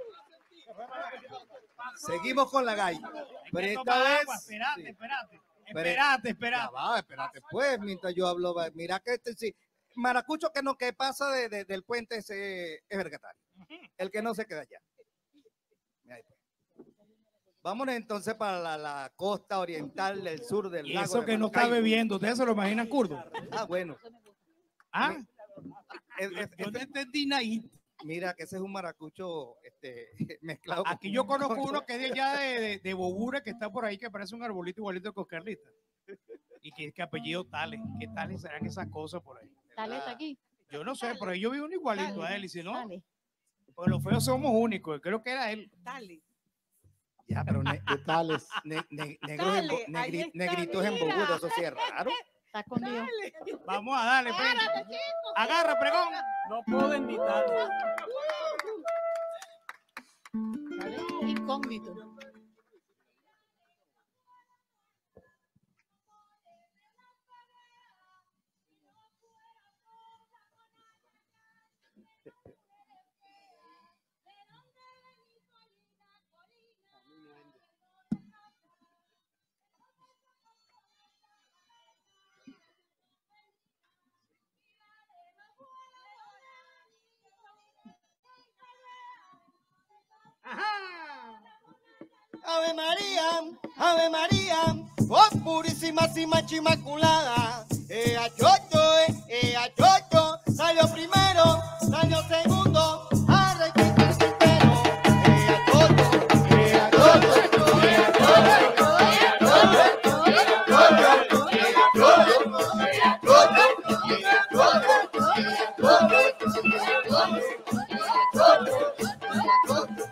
Seguimos con la gaita. Pero esta vez... Espérate, sí. espérate. Pero- Espérate, espérate. Ya va, espérate, pues, mientras yo hablo, va, mira que este sí. Maracucho que no, que pasa de, de- del puente ese es vergatario. El que no se queda allá. Mira ahí, pues. Vámonos entonces para la, la costa oriental del sur del Y lago. eso de que no está Maracaibo. bebiendo, ¿ustedes se lo imaginan kurdo? Ah, bueno. ¿Ah? Es- es- Yo es- no entendí nada. Y mira que ese es un maracucho este, mezclado. con- aquí yo conozco uno que es de allá de, de, de Bogura, que está por ahí, que parece un arbolito igualito que Oscarlita. Y que es que apellido Tales. ¿Qué tales serán esas cosas por ahí? Dale, está aquí. Yo no sé, pero ahí yo vi uno igualito a él. Y si no, Dale. pues los feos somos únicos. Creo que era él. Dale. Ya, pero ne- ¿Qué tales? ne- ne- negros en Bo- Dale, ahí negri- está, negritos en mira. Bogotá, eso sí es raro. Está escondido. Vamos a darle, pues. Agarra, pregón. No puedo invitarlo. Dale. Incógnito. Ave María, Ave María, oh purísima, machi inmaculada. Ea chocho, eh, ea chocho, salió primero, salió segundo, arrequito el quintero. Ea chocho, ea chocho, ea chocho, ea chocho, ea chocho, ea chocho, ea chocho, ea chocho, ea chocho, ea chocho.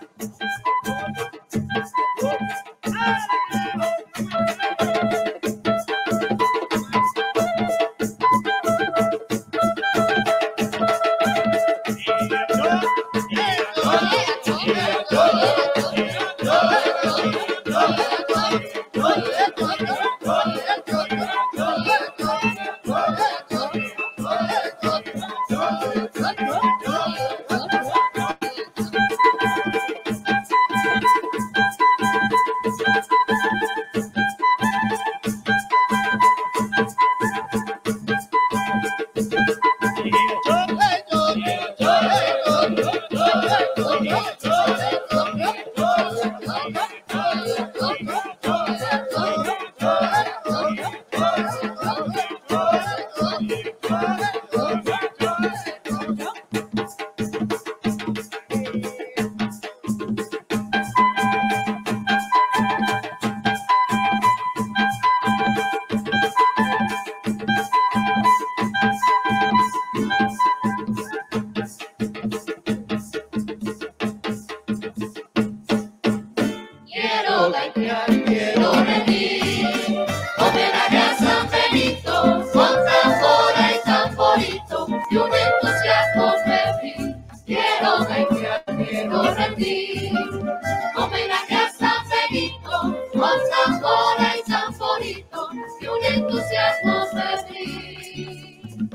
Quiero gaitear, quiero rendir homenaje a San Benito con tambora y tamborito y un entusiasmo febril. Quiero gaitear, quiero rendir homenaje a San Benito con tambora y tamborito y un entusiasmo febril.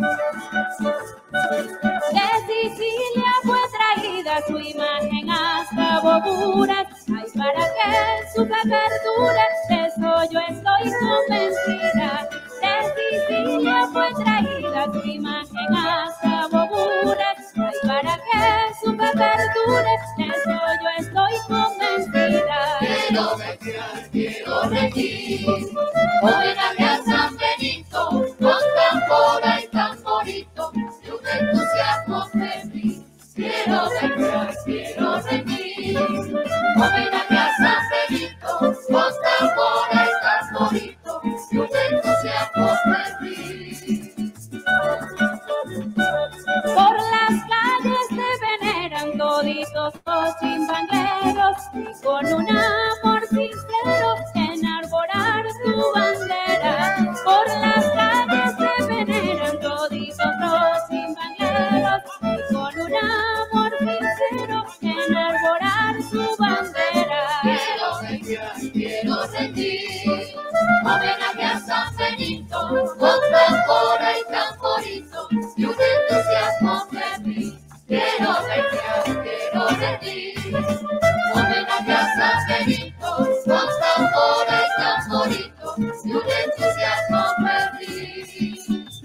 De Sicilia fue traída su imagen hasta Bogura. Ay, para que su perdure, de eso yo estoy convencida. De Sicilia fue traída su imagen hasta Bogura. Ay, para que su perdure, de eso yo estoy convencida. Quiero gaitear, quiero rendir homenaje a San Benito con tambora y tamborito y un entusiasmo febril. Quiero gaitear, quiero rendir homenaje a San Benito con tambora y tamborito y un entusiasmo febril. Por las calles se veneran toditos los chimbangueros y con un amor sincero enarborar su bandera. Por las calles se veneran toditos los chimbangueros y con un amor sincero enarborar su bandera. Quiero gaitear, quiero rendir homenaje a San Benito con tambora y tamborito y un entusiasmo febril. Quiero Homenaje a San Benito, con tambores, tamboritos y un entusiasmo febril.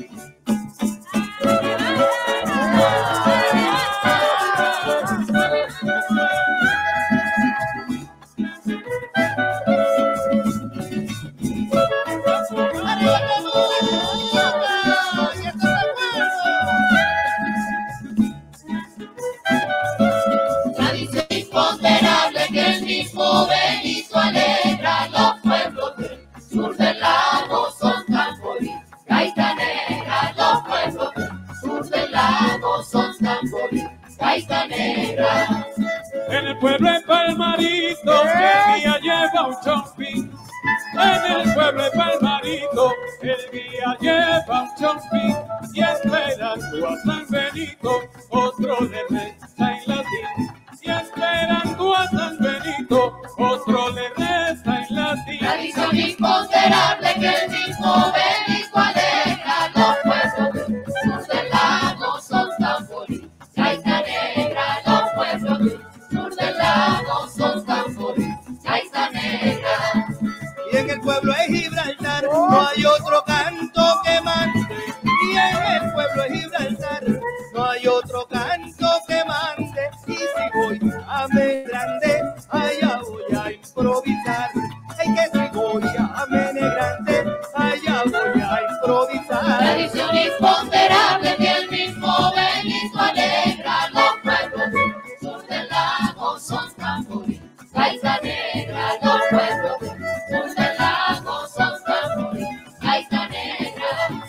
Tradición imponderable que el mismo Benito alegra los pueblos del sur del lago son tamboril, gaita negra, los pueblos del sur del lago son tamboril, gaita negra. En el pueblo de Palmarito, el guía lleva un chompín. En el pueblo de Palmarito, el guía lleva un chompín. Y esperando a San Benito, otro le reza en latín. Y esperando a San Benito, otro le reza en latín. Tradición imponderable que el mismo Benito alegra, los pueblos del sur del lago son tamboril, gaita negra, los pueblos del sur del lago son tamboril, gaita negra. Y en el pueblo de Gibraltar no hay otro canto que mande. Y en el pueblo de Gibraltar no hay otro canto que mande. Y si voy a Mene Grande, allá voy a improvisar. Ay, que si voy a Mene Grande, allá voy a improvisar. Tradición imponderable que el mismo Benito alegra, los pueblos del sur del lago son tamboril, gaita negra, los pueblos del sur del lago son tamboril, gaita negra.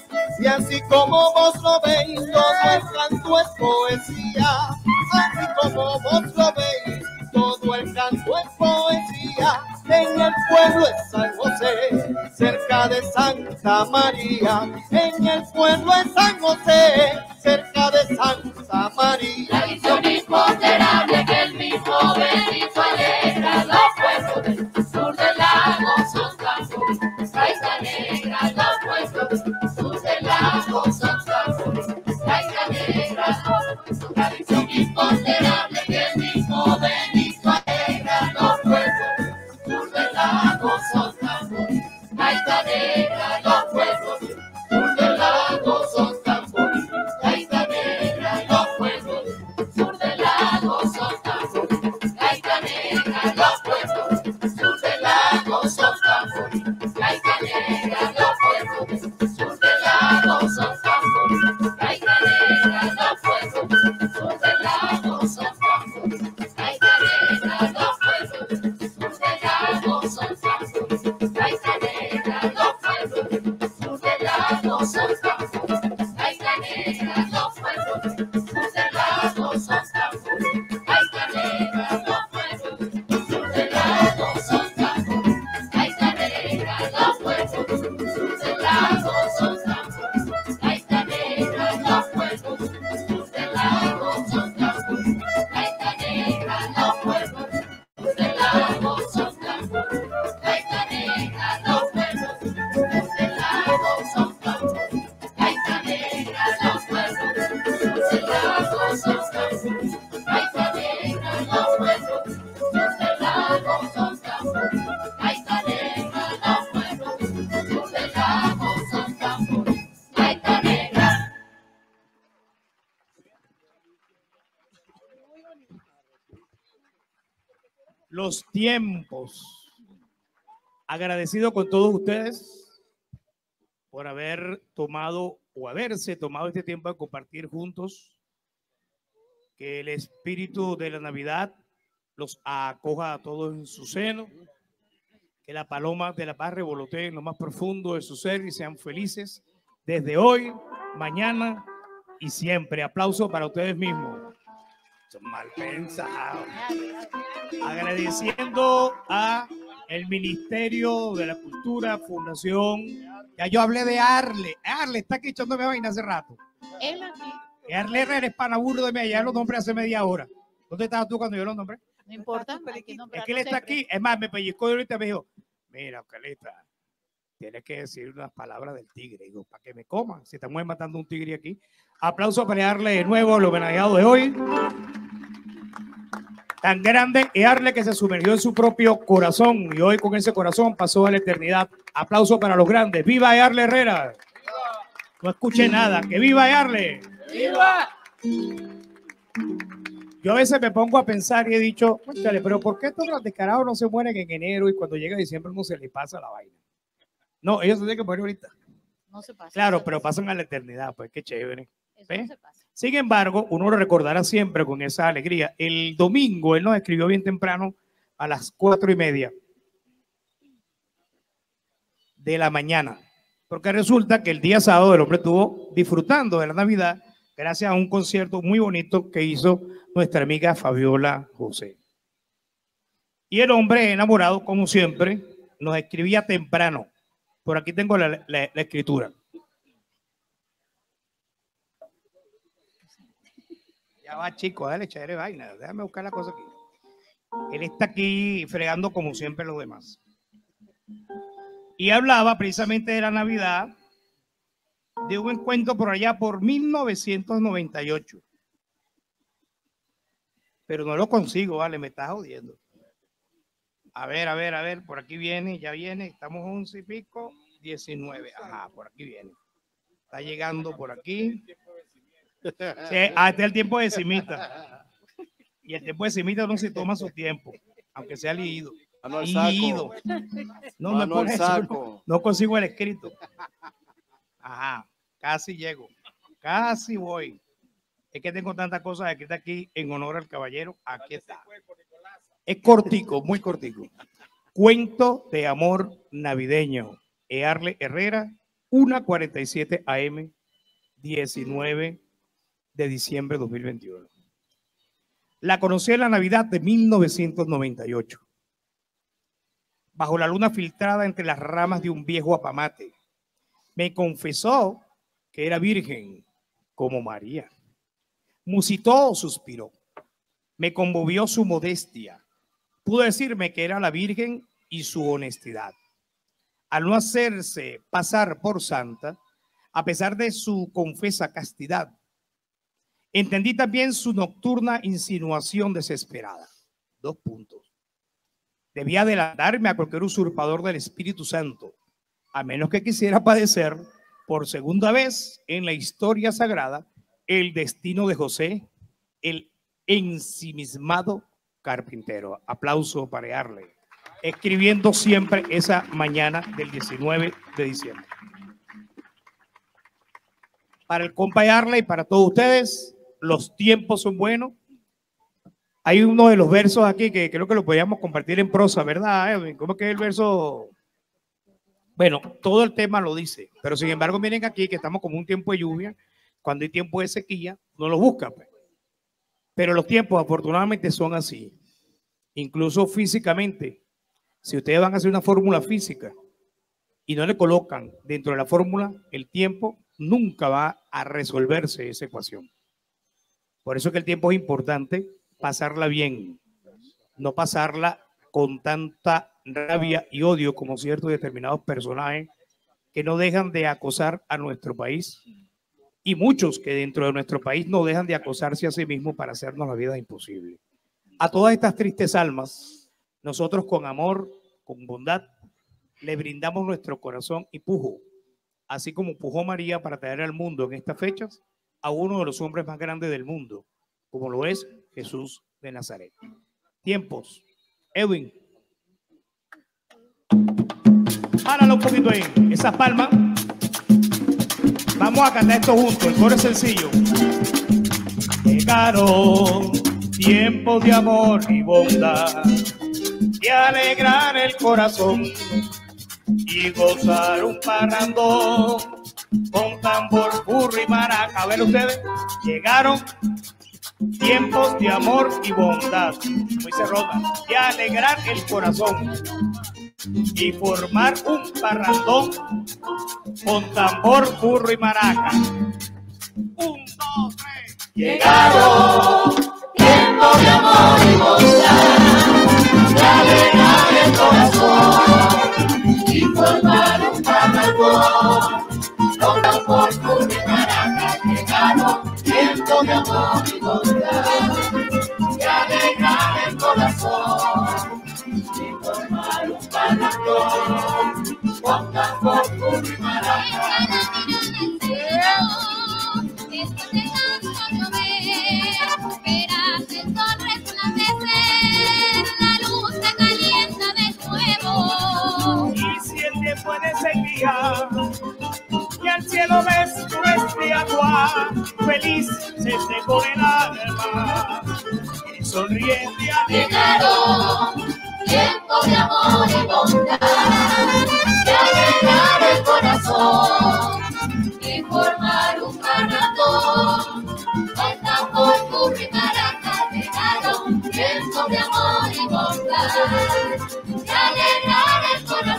Y así como vos lo veis, todo el canto es poesía. Así como vos lo veis, todo el canto es poesía. En el pueblo de San José, cerca de Santa María. En el pueblo de San José, cerca de Santa María. Tradición imponderable que el mismo Benito alegra, los pueblos del sur del lago son tamboril, gaita negra, los pueblos del sur del lago son tamboril, gaita negra. Tradición imponderable que el mismo Benito alegra, los pueblos del sur del lago son tamboril, gaita negra, los pueblos del sur del lago son tamboril, gaita negra, los pueblos del sur del lago son tamboril, gaita negra, los pueblos del sur del lago son tamboril, gaita negra, los pueblos del sur del lago son tamboril, gaita negra, los pueblos del sur del lago son tamboril, gaita negra, los pueblos del sur del lago son tamboril, gaita negra, los pueblos del sur del lago son tamboril, gaita negra, los pueblos del sur del lago son tamboril, gaita negra, los pueblos del sur del lago son tamboril, gaita negra, los pueblos del sur del lago son tamboril, gaita negra, los pueblos del sur del lago son tamboril, gaita negra, los pueblos del sur del lago son tamboril, gaita negra, los pueblos del sur del lago son tamboril, gaita negra, los pueblos del sur del lago son tamboril, gaita negra, los pueblos del sur del lago son tamboril, gaita negra, los pueblos del sur del lago son tamboril, gaita negra. Los tiempos. Agradecido con todos ustedes por haber tomado o haberse tomado este tiempo de compartir juntos. Que el espíritu de la Navidad los acoja a todos en su seno. Que la paloma de la paz revolotee en lo más profundo de su ser y sean felices desde hoy, mañana y siempre. Aplauso para ustedes mismos. Son mal pensados. Agradeciendo a el Ministerio de la Cultura, Fundación. Ya yo hablé de Arle. Arle está aquí echándome vaina hace rato. Él aquí. Arle Herrera es panaburro de mí. Ya lo nombré hace media hora. ¿Dónde estabas tú cuando yo lo nombré? No importa. Hay que Es nombrarlo que él está siempre. aquí. Es más, me pellizcó y ahorita me dijo, mira, Ocalita, tienes que decir unas palabras del tigre. Digo, para que me coman. Si estamos matando un tigre aquí. Aplauso para darle de nuevo al homenajeado de hoy. Tan grande Earle que se sumergió en su propio corazón y hoy con ese corazón pasó a la eternidad. Aplauso para los grandes. ¡Viva Earle Herrera! No escuché nada. ¡Que viva Earle! ¡Viva! Yo a veces me pongo a pensar y he dicho, escúchale, pero ¿por qué estos descarados no se mueren en enero y cuando llega diciembre no se les pasa la vaina? No, ellos se tienen que morir ahorita. No se pasa. Claro, no se pero pasa. pasan a la eternidad, pues qué chévere. Eso ¿Ve? no se pasa. Sin embargo, uno lo recordará siempre con esa alegría. El domingo él nos escribió bien temprano a las cuatro y media de la mañana, porque resulta que el día sábado el hombre estuvo disfrutando de la Navidad gracias a un concierto muy bonito que hizo nuestra amiga Fabiola José. Y el hombre enamorado, como siempre, nos escribía temprano. Por aquí tengo la, la, la escritura. Ya va, chico, dale, chévere vaina. Déjame buscar la cosa aquí. Él está aquí fregando como siempre los demás. Y hablaba precisamente de la Navidad, de un encuentro por allá por mil novecientos noventa y ocho. Pero no lo consigo, vale, me estás jodiendo. A ver, a ver, a ver, por aquí viene, ya viene, estamos once y pico, diecinueve. Ajá, por aquí viene. Está llegando por aquí. Sí, hasta el tiempo de Simita. Y el tiempo de Simita no se toma su tiempo, aunque sea leído. Mano al Leído. saco. No, no, Mano por al eso, saco. no, no consigo el escrito. Ajá, casi llego. Casi voy. Es que tengo tantas cosas escritas aquí en honor al caballero. Aquí está. Es cortico, muy cortico. Cuento de amor navideño. Earle Herrera, una cuarenta y siete A M, diecinueve de diciembre de dos mil veintiuno. La conocí en la Navidad de mil novecientos noventa y ocho. Bajo la luna filtrada entre las ramas de un viejo apamate. Me confesó que era virgen como María. Musitó, suspiró. Me conmovió su modestia. Pudo decirme que era la Virgen y su honestidad. Al no hacerse pasar por santa, a pesar de su confesa castidad, entendí también su nocturna insinuación desesperada. Dos puntos. Debía adelantarme a cualquier usurpador del Espíritu Santo, a menos que quisiera padecer por segunda vez en la historia sagrada el destino de José, el ensimismado carpintero. Aplauso para Earle, escribiendo siempre esa mañana del diecinueve de diciembre. Para el compa Earle y para todos ustedes, los tiempos son buenos. Hay uno de los versos aquí que creo que lo podríamos compartir en prosa, ¿verdad, Edwin? ¿Cómo que es el verso? Bueno, todo el tema lo dice, pero sin embargo miren aquí que estamos como un tiempo de lluvia. Cuando hay tiempo de sequía, no lo busca, pues. Pero los tiempos afortunadamente son así. Incluso físicamente, si ustedes van a hacer una fórmula física y no le colocan dentro de la fórmula el tiempo, nunca va a resolverse esa ecuación. Por eso que el tiempo es importante pasarla bien, no pasarla con tanta rabia y odio como ciertos determinados personajes que no dejan de acosar a nuestro país. Y muchos que dentro de nuestro país no dejan de acosarse a sí mismos para hacernos la vida imposible. A todas estas tristes almas, nosotros con amor, con bondad, le brindamos nuestro corazón y pujo, así como pujó María para traer al mundo en estas fechas a uno de los hombres más grandes del mundo, como lo es Jesús de Nazaret. Tiempos. Edwin. Páralo un poquito ahí, esas palmas. Vamos a cantar esto juntos, el coro es sencillo. Llegaron tiempos de amor y bondad, de alegrar el corazón y gozar un parrandón con tambor, burro y maraca. A ver ustedes, llegaron tiempos de amor y bondad, muy cerrona, de alegrar el corazón y formar un parrandón con tambor, burro y maraca. Un, dos, tres. Llegaron tiempos de amor y bondad, de alegrar el corazón y formar un parrandón con tambor, burro y maraca. Llegaron tiempos de amor y bondad, de alegrar el corazón y formar un barracón con tambor, curro y maraca. Después de tanto llover, verás el sol resplandecer, la luz se calienta de nuevo. Y si el tiempo es de sequía y al cielo ves tu estriagua, feliz se te pone el alma y sonriente Llegaron tiempos de amor y bondad, de alegrar el corazón y formar un maratón. Con tambor, curro y maraca llegaron tiempos de amor y bondad, de alegrar el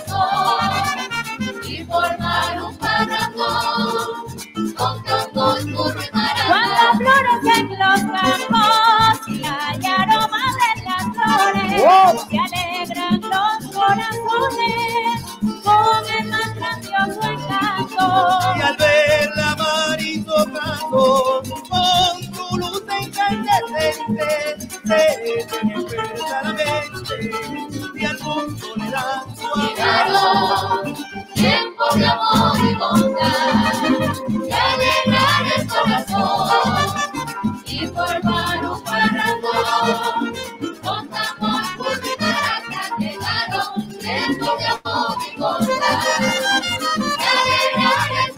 corazón y formar un maratón. Con tambor, curro y maraca. Cuando florecen los campos y hay aroma de las flores, ¡Wow! se alegran los corazones con el más grandioso encanto. Y al ver la mar y tocando con tu luz incandescente, se despierta la mente y al mundo le da su Llegaron tiempos de amor y bondad, de alegrar el corazón y formar un maratón. Con tambor, curro y maraca llegaron tiempos de amor y bondad, de alegrar el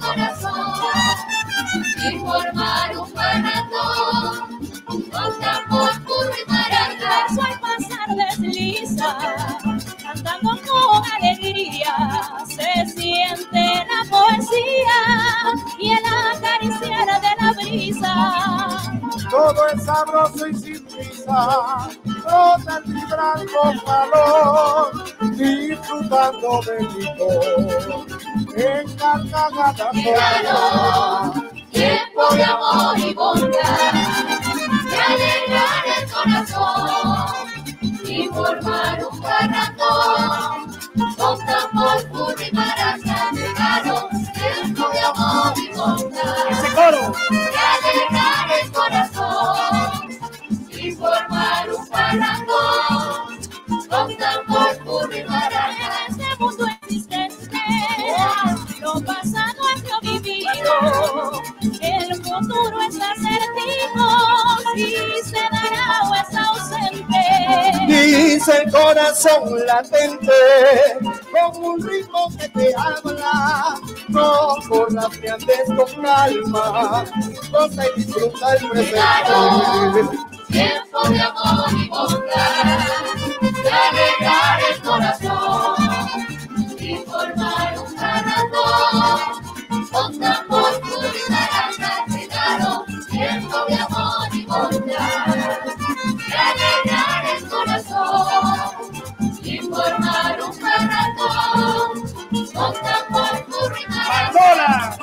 corazón y formar un maratón. Con tambor, curro y maraca. Al pasar desliza, cantando con alegría, se siente la poesía y el acariciar de la brisa. todo es sabroso y sin prisa, brota el vibrando calor, disfrutando del licor, en carcajadas. Llegaron tiempo de amor y bondad, de alegrar el corazón y formar un maratón. Con tambor, curro y maraca llegaron tiempo de amor y bondad, ¡Ese coro! de alegrar el corazón y formar un maratón. Con tambor, curro y maraca. En este mundo existente, lo pasado es lo vivido, el futuro está certero y se dará o es ausente. Dice el corazón latente, con un ritmo que te habla, no corras ni andes con calma, goza y disfruta el presente. Tiempo de amor y bondad, de alegrar el corazón y formar un maratón. Con tambor, curro y maraca llegaron tiempo de amor y bondad, de alegrar el corazón y formar un maratón. Con tambor, curro y maraca. ¡Sola!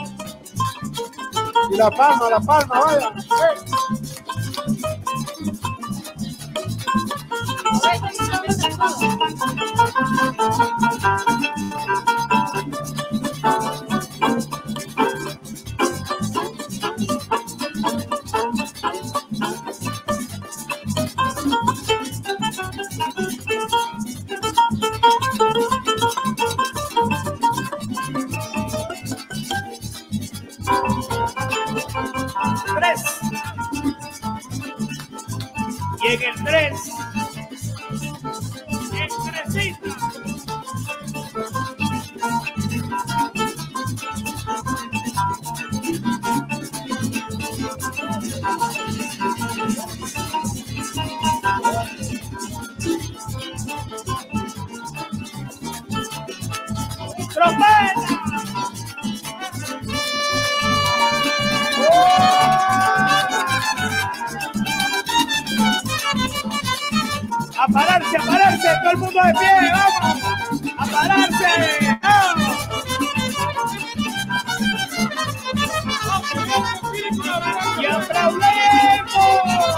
Y la palma, la palma, vaya. Tres. Llega el tres. El tresita. ¡Trompeta! A pararse, a pararse, todo el mundo de pie, vamos, a pararse, vamos. Y aplaudemos.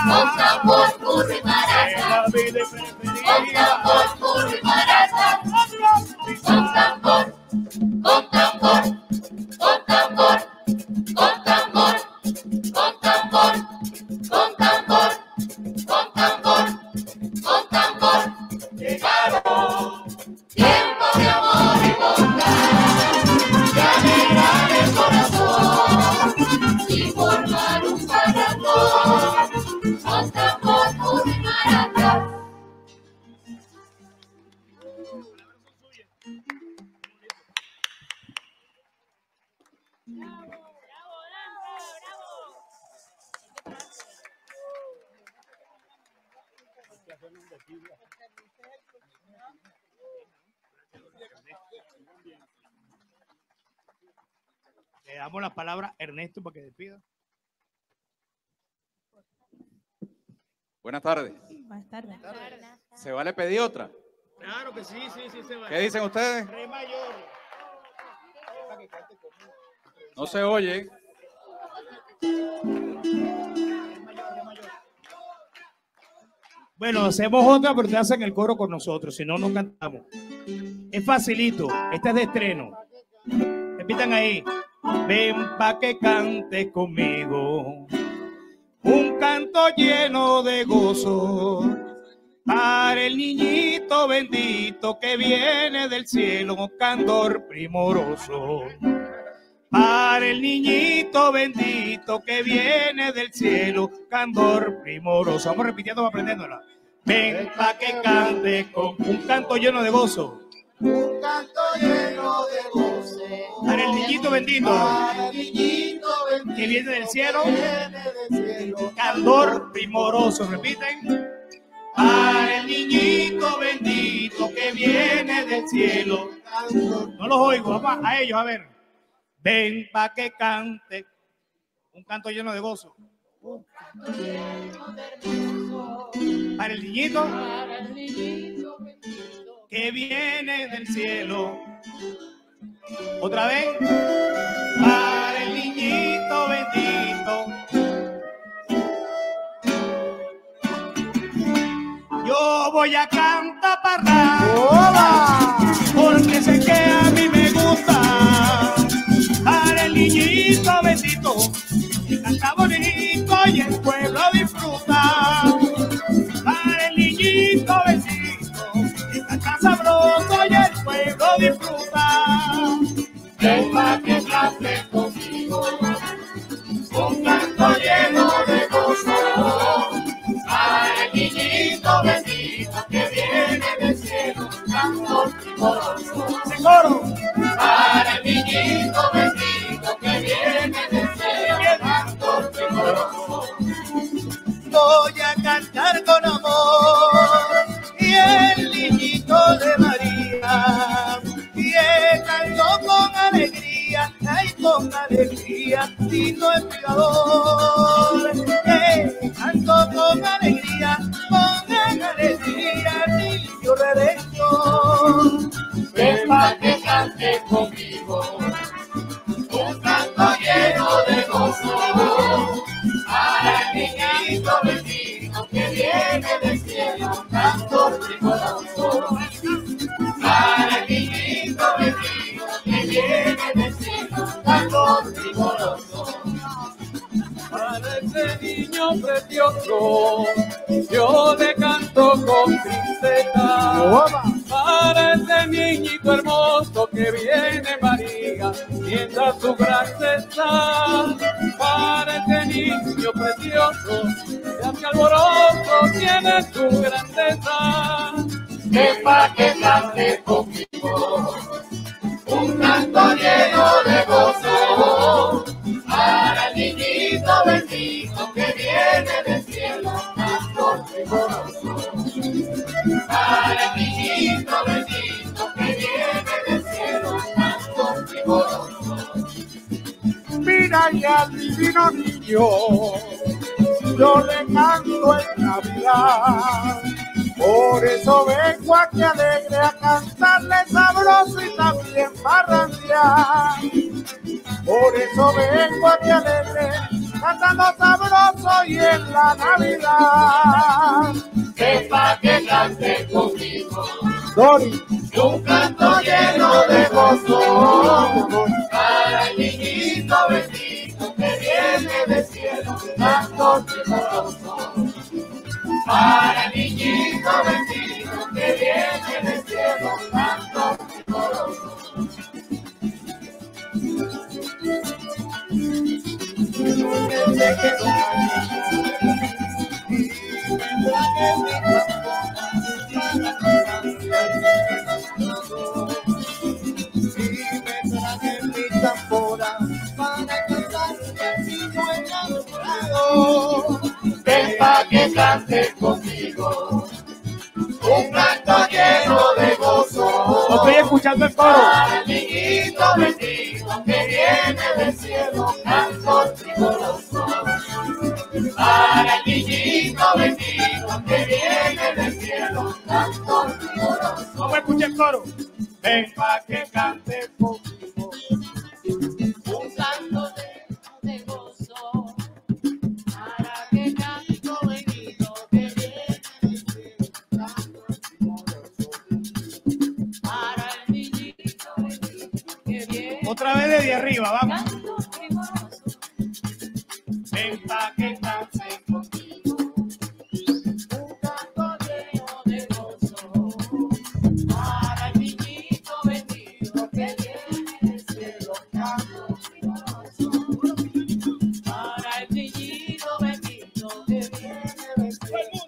Con tambor, burro y maraca. Con tambor, burro y maraca. Con tambor, con tambor, con tambor, con tambor, con tambor, con tambor, con tambor, con tambor. Llegaron tiempo de amor y bondad, de alegrar el corazón y formar un parangón. Con tambor, burro y maraca. Le damos la palabra a Ernesto para que despida. Buenas tardes. Buenas tardes. ¿Se vale pedir otra? Claro que sí, sí, sí se va. ¿Qué dicen ustedes? Re mayor. No se oye. Bueno, hacemos otra, pero te hacen el coro con nosotros, si no, no cantamos. Es facilito, esta es de estreno. Repitan ahí. Ven pa' que cante conmigo un canto lleno de gozo para el niñito bendito que viene del cielo, candor primoroso. Para el niñito bendito que viene del cielo, candor primoroso. Vamos repitiendo, vamos aprendiéndola. Ven pa' que cante con un canto lleno de gozo. Un canto lleno de gozo. Para el niñito bendito, Para el niñito bendito que viene del cielo, viene del cielo. candor primoroso. Repiten. Para el niñito bendito que viene del cielo. No los oigo, vamos a ellos, a ver. Ven pa' que cante un canto lleno de gozo. Para el niñito que viene del cielo. Otra vez. Para el niñito bendito. Yo voy a cantar para porque sé que a mí me gusta. Para el niñito bendito que canta bonito y el pueblo disfruta. Para el niñito bendito que canta sabroso y el pueblo disfruta. Ven pa' que cante conmigo un canto lleno de gozo. Para el niñito bendito que viene del cielo, canto primoroso. ¡Ese coro! Para el niñito bendito que viene del cielo, canto primoroso. Voy a cantar con amor y el niñito de María. Y él cantó con alegría, ay, con alegría, Tito el Cuidador. Él cantó con alegría, con alegría, Niño Redentor. Ven pa' que cante conmigo un canto lleno de gozo. Para el niñito bendito que viene del cielo, canto primoroso. Para el niñito bendito que viene del cielo, canto primoroso. Para ese niño precioso, yo le canto con tristeza. Para ese niñito hermoso que viene María, mientras su grandeza. Para ese niño precioso, ya que alborozo tiene su grandeza. Ven pa' que cante conmigo un canto lleno de gozo. Para el niñito bendito que viene del cielo, canto primoroso. Para el niñito bendito que viene del cielo, canto primoroso. Mira y al divino niño, yo le canto en Navidad. Por eso vengo aquí alegre a cantarle sabroso y también parrandear. Por eso vengo aquí alegre cantando sabroso y en la Navidad. Sepa que cante conmigo. Dori. Un canto lleno de gozo para el niñito bendito que viene del cielo, canto primoroso. Para el niñito bendito que viene del cielo, canto primoroso. Sepa que cante conmigo, un canto lleno de gozo. No estoy escuchando el coro. Para el niñito bendito que viene del cielo, canto primoroso. Para el niñito bendito que viene del cielo, canto primoroso. No me escuché el coro. Ven pa' que cante conmigo, un canto lleno de gozo. Para que canto bendito que viene del cielo, canto primoroso. Para el niñito bendito que viene. Otra vez desde arriba, vamos. Canto primoroso. Ven pa' que cante conmigo, un canto lleno de gozo. Para el niñito bendito que viene del cielo, canto primoroso. Para el niñito bendito que viene del cielo.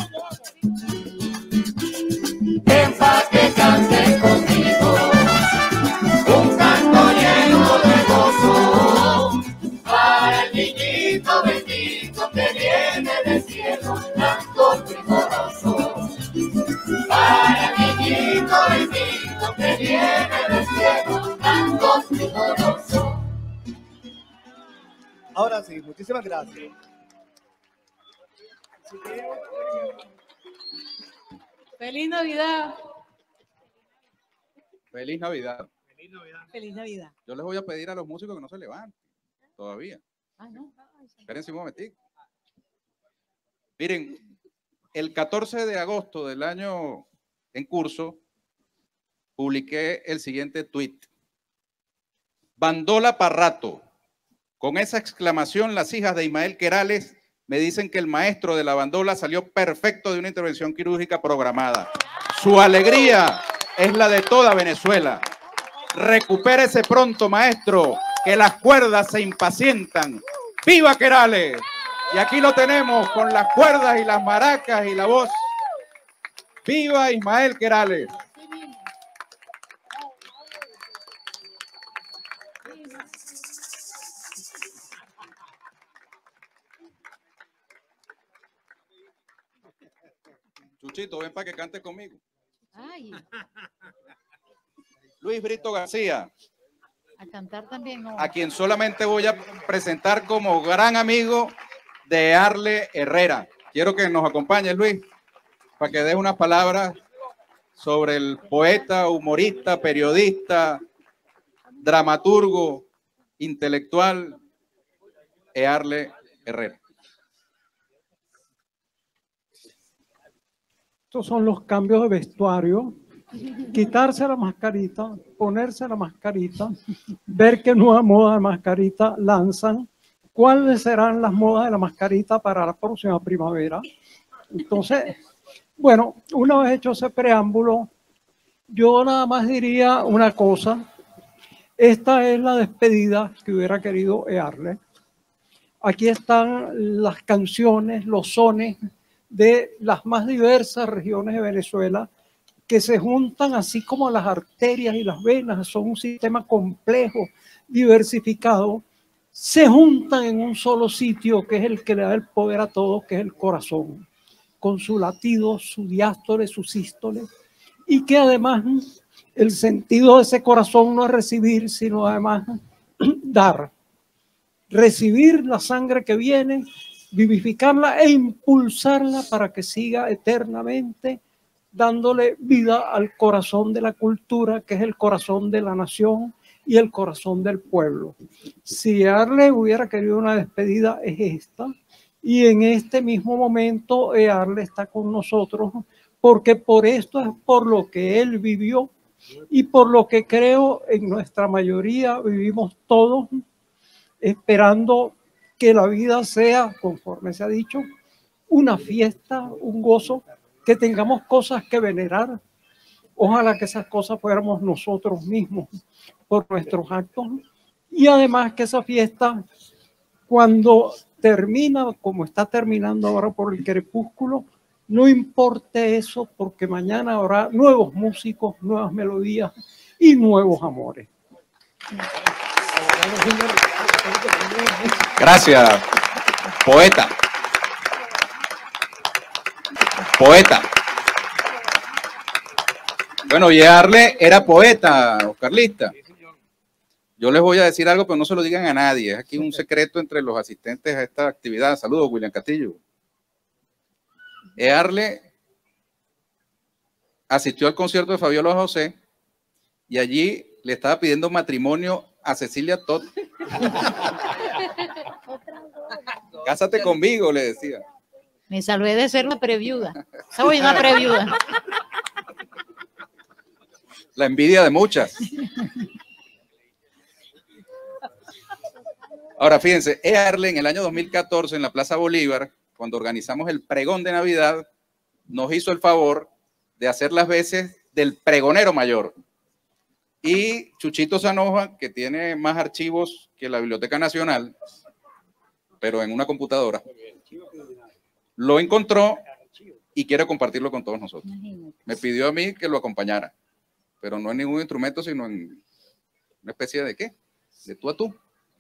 Ven pa' que cante conmigo, un canto lleno de gozo. Para el niñito bendito que viene del cielo, canto primoroso. Para el niñito bendito que viene del cielo, canto primoroso. Ahora sí, muchísimas gracias. Feliz Navidad. Feliz Navidad. Feliz Navidad. Yo les voy a pedir a los músicos que no se levanten todavía. Ah, no. Espérense un momentico. Miren, el catorce de agosto del año en curso, publiqué el siguiente tuit. Bandola pa' rato. Con esa exclamación, las hijas de Ismael Querales me dicen que el maestro de la bandola salió perfecto de una intervención quirúrgica programada. Su alegría es la de toda Venezuela. Recupérese pronto, maestro, que las cuerdas se impacientan. ¡Viva Querales! Y aquí lo tenemos con las cuerdas y las maracas y la voz. ¡Viva Ismael Querales! Chuchito, ven para que cante conmigo. Ay, Luis Brito García, a cantar también no. a quien solamente voy a presentar como gran amigo de Arle Herrera. Quiero que nos acompañe, Luis, para que dé unas palabras sobre el poeta, humorista, periodista, dramaturgo, intelectual, Arle Herrera. Estos son los cambios de vestuario. Quitarse la mascarita, ponerse la mascarita, ver qué nueva moda de mascarita lanzan, cuáles serán las modas de la mascarita para la próxima primavera. Entonces, bueno, una vez hecho ese preámbulo, yo nada más diría una cosa. Esta es la despedida que hubiera querido Arle. Aquí están las canciones, los sones de las más diversas regiones de Venezuela, que se juntan así como las arterias y las venas, son un sistema complejo, diversificado, se juntan en un solo sitio que es el que le da el poder a todos, que es el corazón, con su latido, su diástole, su sístole, y que además el sentido de ese corazón no es recibir, sino además dar, recibir la sangre que viene, vivificarla e impulsarla para que siga eternamente dándole vida al corazón de la cultura, que es el corazón de la nación, y el corazón del pueblo. Si Earle hubiera querido una despedida, es esta. Y en este mismo momento Earle está con nosotros, porque por esto es por lo que él vivió y por lo que creo en nuestra mayoría vivimos todos, esperando que la vida sea, conforme se ha dicho, una fiesta, un gozo, que tengamos cosas que venerar. Ojalá que esas cosas fuéramos nosotros mismos por nuestros actos, y además que esa fiesta, cuando termina, como está terminando ahora por el crepúsculo, no importe eso, porque mañana habrá nuevos músicos, nuevas melodías y nuevos amores. Gracias, poeta. Poeta. Bueno, y Earle era poeta, Oscarlista. Yo les voy a decir algo, pero no se lo digan a nadie. Es aquí un secreto entre los asistentes a esta actividad. Saludos, William Castillo. Earle asistió al concierto de Fabiola José y allí le estaba pidiendo matrimonio a Cecilia Todd. Cásate conmigo, le decía. Me salvé de ser una previuda. Soy una previuda. La envidia de muchas. Ahora, fíjense, Earle en el año dos mil catorce en la Plaza Bolívar, cuando organizamos el pregón de Navidad, nos hizo el favor de hacer las veces del pregonero mayor. Y Chuchito Zanoja, que tiene más archivos que la Biblioteca Nacional, pero en una computadora, lo encontró y quiere compartirlo con todos nosotros. Me pidió a mí que lo acompañara, pero no en ningún instrumento, sino en una especie de ¿qué? De tú a tú.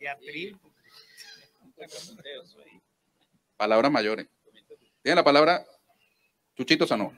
Palabras mayores. Tiene la palabra Chuchito Zanoja.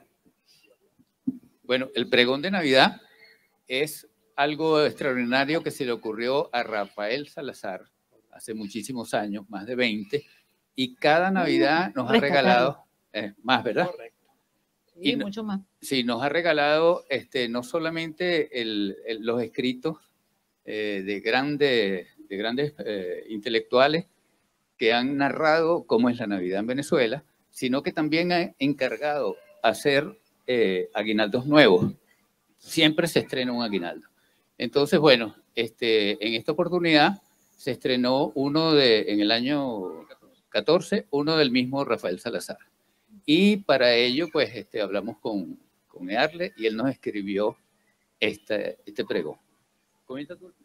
Bueno, el pregón de Navidad es algo extraordinario que se le ocurrió a Rafael Salazar hace muchísimos años, más de veinte, y cada Navidad nos ha regalado, eh, más, ¿verdad? Sí, y mucho más. Sí, nos ha regalado este, no solamente el, el, los escritos eh, de, grande, de grandes eh, intelectuales que han narrado cómo es la Navidad en Venezuela, sino que también ha encargado hacer eh, aguinaldos nuevos. Siempre se estrena un aguinaldo. Entonces, bueno, este, en esta oportunidad se estrenó uno de, en el año catorce, uno del mismo Rafael Salazar. Y para ello, pues, este, hablamos con, con Earle y él nos escribió este, este pregón. Comenta tú.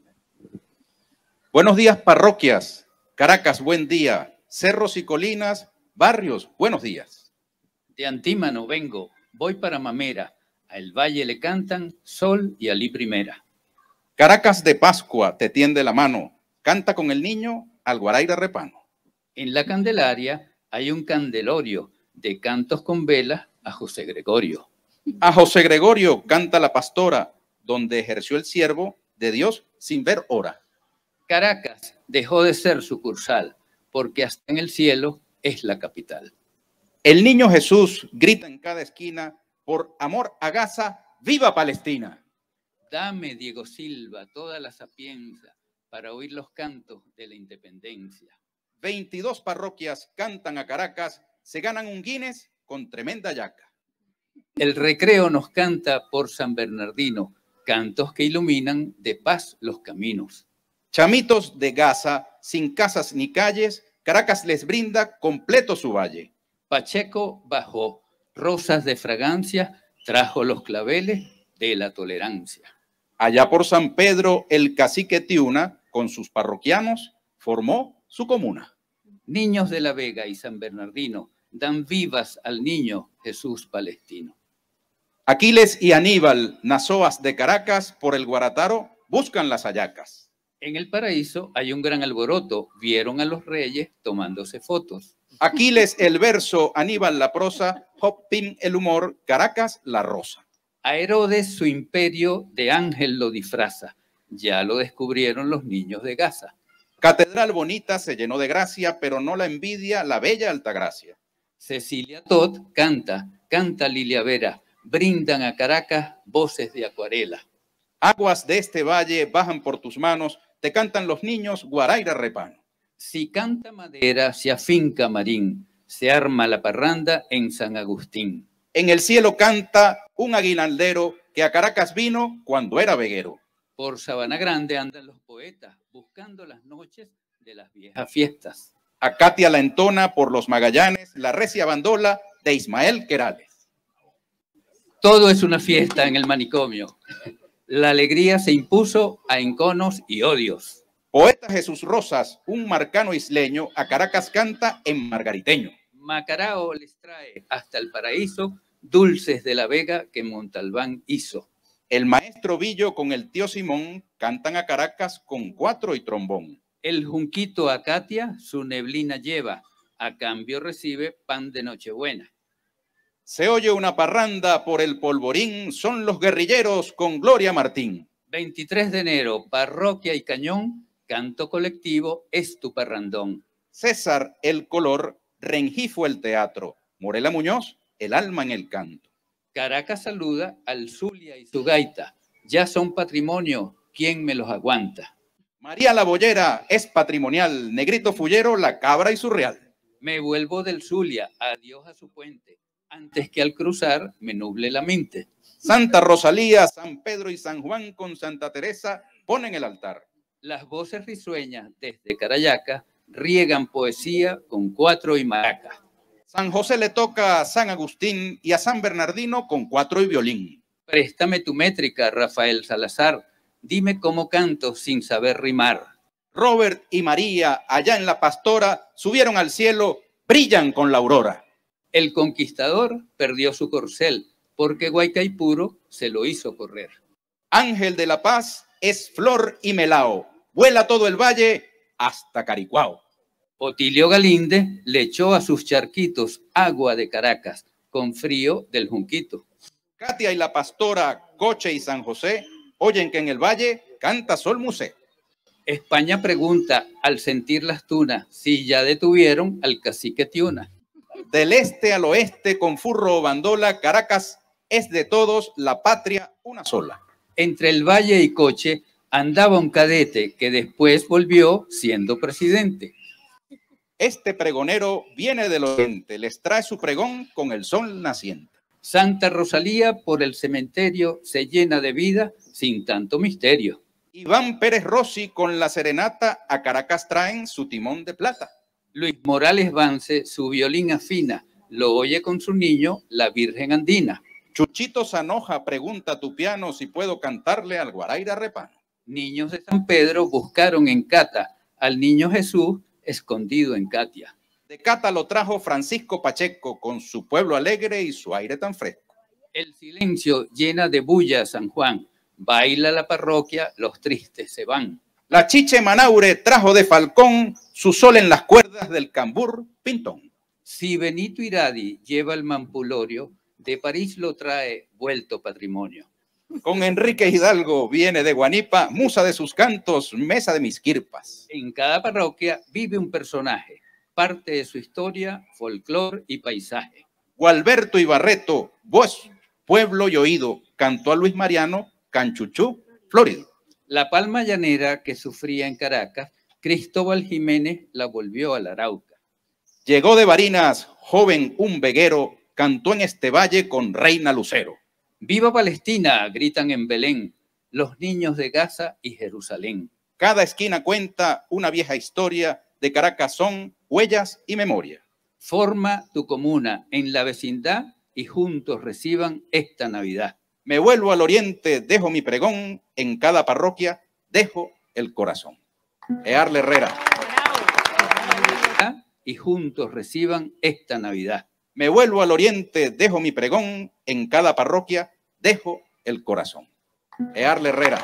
Buenos días, parroquias. Caracas, buen día. Cerros y colinas, barrios, buenos días. De Antímano vengo, voy para Mamera. Al valle le cantan Sol y Alí Primera. Caracas de Pascua te tiende la mano. Canta con el niño al Guaraira Repano. En la Candelaria hay un candelorio de cantos con velas a José Gregorio. A José Gregorio canta la pastora, donde ejerció el siervo de Dios sin ver hora. Caracas dejó de ser sucursal, porque hasta en el cielo es la capital. El niño Jesús grita en cada esquina, por amor a Gaza, ¡viva Palestina! Dame, Diego Silva, toda la sapienza para oír los cantos de la independencia. veintidós parroquias cantan a Caracas, se ganan un Guinness con tremenda yaca. El recreo nos canta por San Bernardino, cantos que iluminan de paz los caminos. Chamitos de Gaza, sin casas ni calles, Caracas les brinda completo su valle. Pacheco bajó, rosas de fragancia, trajo los claveles de la tolerancia. Allá por San Pedro, el cacique Tiuna, con sus parroquianos, formó su comuna. Niños de la Vega y San Bernardino dan vivas al niño Jesús palestino. Aquiles y Aníbal, nazoas de Caracas, por el Guarataro, buscan las hallacas. En el paraíso hay un gran alboroto, vieron a los reyes tomándose fotos. Aquiles el verso, Aníbal la prosa, Hopim el humor, Caracas la rosa. A Herodes su imperio de ángel lo disfraza, ya lo descubrieron los niños de Gaza. Catedral bonita se llenó de gracia, pero no la envidia la bella Altagracia. Cecilia Todd canta, canta Lilia Vera, brindan a Caracas voces de acuarela. Aguas de este valle bajan por tus manos, te cantan los niños guaraira repano. Si canta madera, se afinca marín, se arma la parranda en San Agustín. En el cielo canta un aguinaldero que a Caracas vino cuando era veguero. Por Sabana Grande andan los poetas buscando las noches de las viejas fiestas. A Katia la entona por los Magallanes la recia bandola de Ismael Querales. Todo es una fiesta en el manicomio. La alegría se impuso a enconos y odios. Poeta Jesús Rosas, un marcano isleño, a Caracas canta en margariteño. Macarao les trae hasta el paraíso dulces de la vega que Montalbán hizo. El maestro Villo con el tío Simón cantan a Caracas con cuatro y trombón. El junquito a Katia su neblina lleva, a cambio recibe pan de Nochebuena. Se oye una parranda por el polvorín, son los guerrilleros con Gloria Martín. veintitrés de enero, parroquia y cañón, canto colectivo es tu parrandón. César el color, Rengifo el teatro, Morela Muñoz, el alma en el canto. Caracas saluda al Zulia y su gaita, ya son patrimonio, ¿quién me los aguanta? María la Boyera es patrimonial, Negrito Fullero, la cabra y su real. Me vuelvo del Zulia, adiós a su puente, antes que al cruzar me nuble la mente. Santa Rosalía, San Pedro y San Juan con Santa Teresa ponen el altar. Las voces risueñas desde Carayaca riegan poesía con cuatro y maraca. San José le toca a San Agustín y a San Bernardino con cuatro y violín. Préstame tu métrica, Rafael Salazar, dime cómo canto sin saber rimar. Robert y María, allá en La Pastora, subieron al cielo, brillan con la aurora. El conquistador perdió su corcel, porque Guaycaipuro se lo hizo correr. Ángel de la Paz es flor y melao, vuela todo el valle hasta Caricuao. Otilio Galinde le echó a sus charquitos agua de Caracas, con frío del Junquito. Katia y la Pastora, Coche y San José, oyen que en el valle canta Sol Musé. España pregunta, al sentir las tunas, si ya detuvieron al cacique Tiuna. Del este al oeste, con furro o bandola, Caracas es de todos, la patria una sola. Entre el valle y Coche andaba un cadete que después volvió siendo presidente. Este pregonero viene del oriente, les trae su pregón con el sol naciente. Santa Rosalía por el cementerio se llena de vida sin tanto misterio. Iván Pérez Rossi con la serenata a Caracas traen su timón de plata. Luis Morales Vance su violín afina, lo oye con su niño la Virgen Andina. Chuchito Zanoja pregunta a tu piano si puedo cantarle al guaraira repano. Niños de San Pedro buscaron en Cata al niño Jesús escondido en Katia. De Cata lo trajo Francisco Pacheco con su pueblo alegre y su aire tan fresco. El silencio llena de bulla San Juan, baila la parroquia, los tristes se van. La chiche Manaure trajo de Falcón su sol en las cuerdas del cambur Pintón. Si Benito Iradi lleva el mampulorio, de París lo trae vuelto patrimonio. Con Enrique Hidalgo viene de Guanipa, musa de sus cantos, mesa de mis quirpas. En cada parroquia vive un personaje, parte de su historia, folclor y paisaje. Gualberto y Barreto, voz, pueblo y oído, cantó a Luis Mariano, Canchuchú, Florido. La palma llanera que sufría en Caracas, Cristóbal Jiménez la volvió al Arauca. Llegó de Barinas, joven un veguero, cantó en este valle con Reina Lucero. ¡Viva Palestina!, gritan en Belén los niños de Gaza y Jerusalén. Cada esquina cuenta una vieja historia, de Caracas son huellas y memoria. Forma tu comuna en la vecindad y juntos reciban esta Navidad. Me vuelvo al oriente, dejo mi pregón, en cada parroquia dejo el corazón. Earle Herrera. Y juntos reciban esta Navidad. Me vuelvo al oriente, dejo mi pregón, en cada parroquia dejo el corazón. Earle Herrera.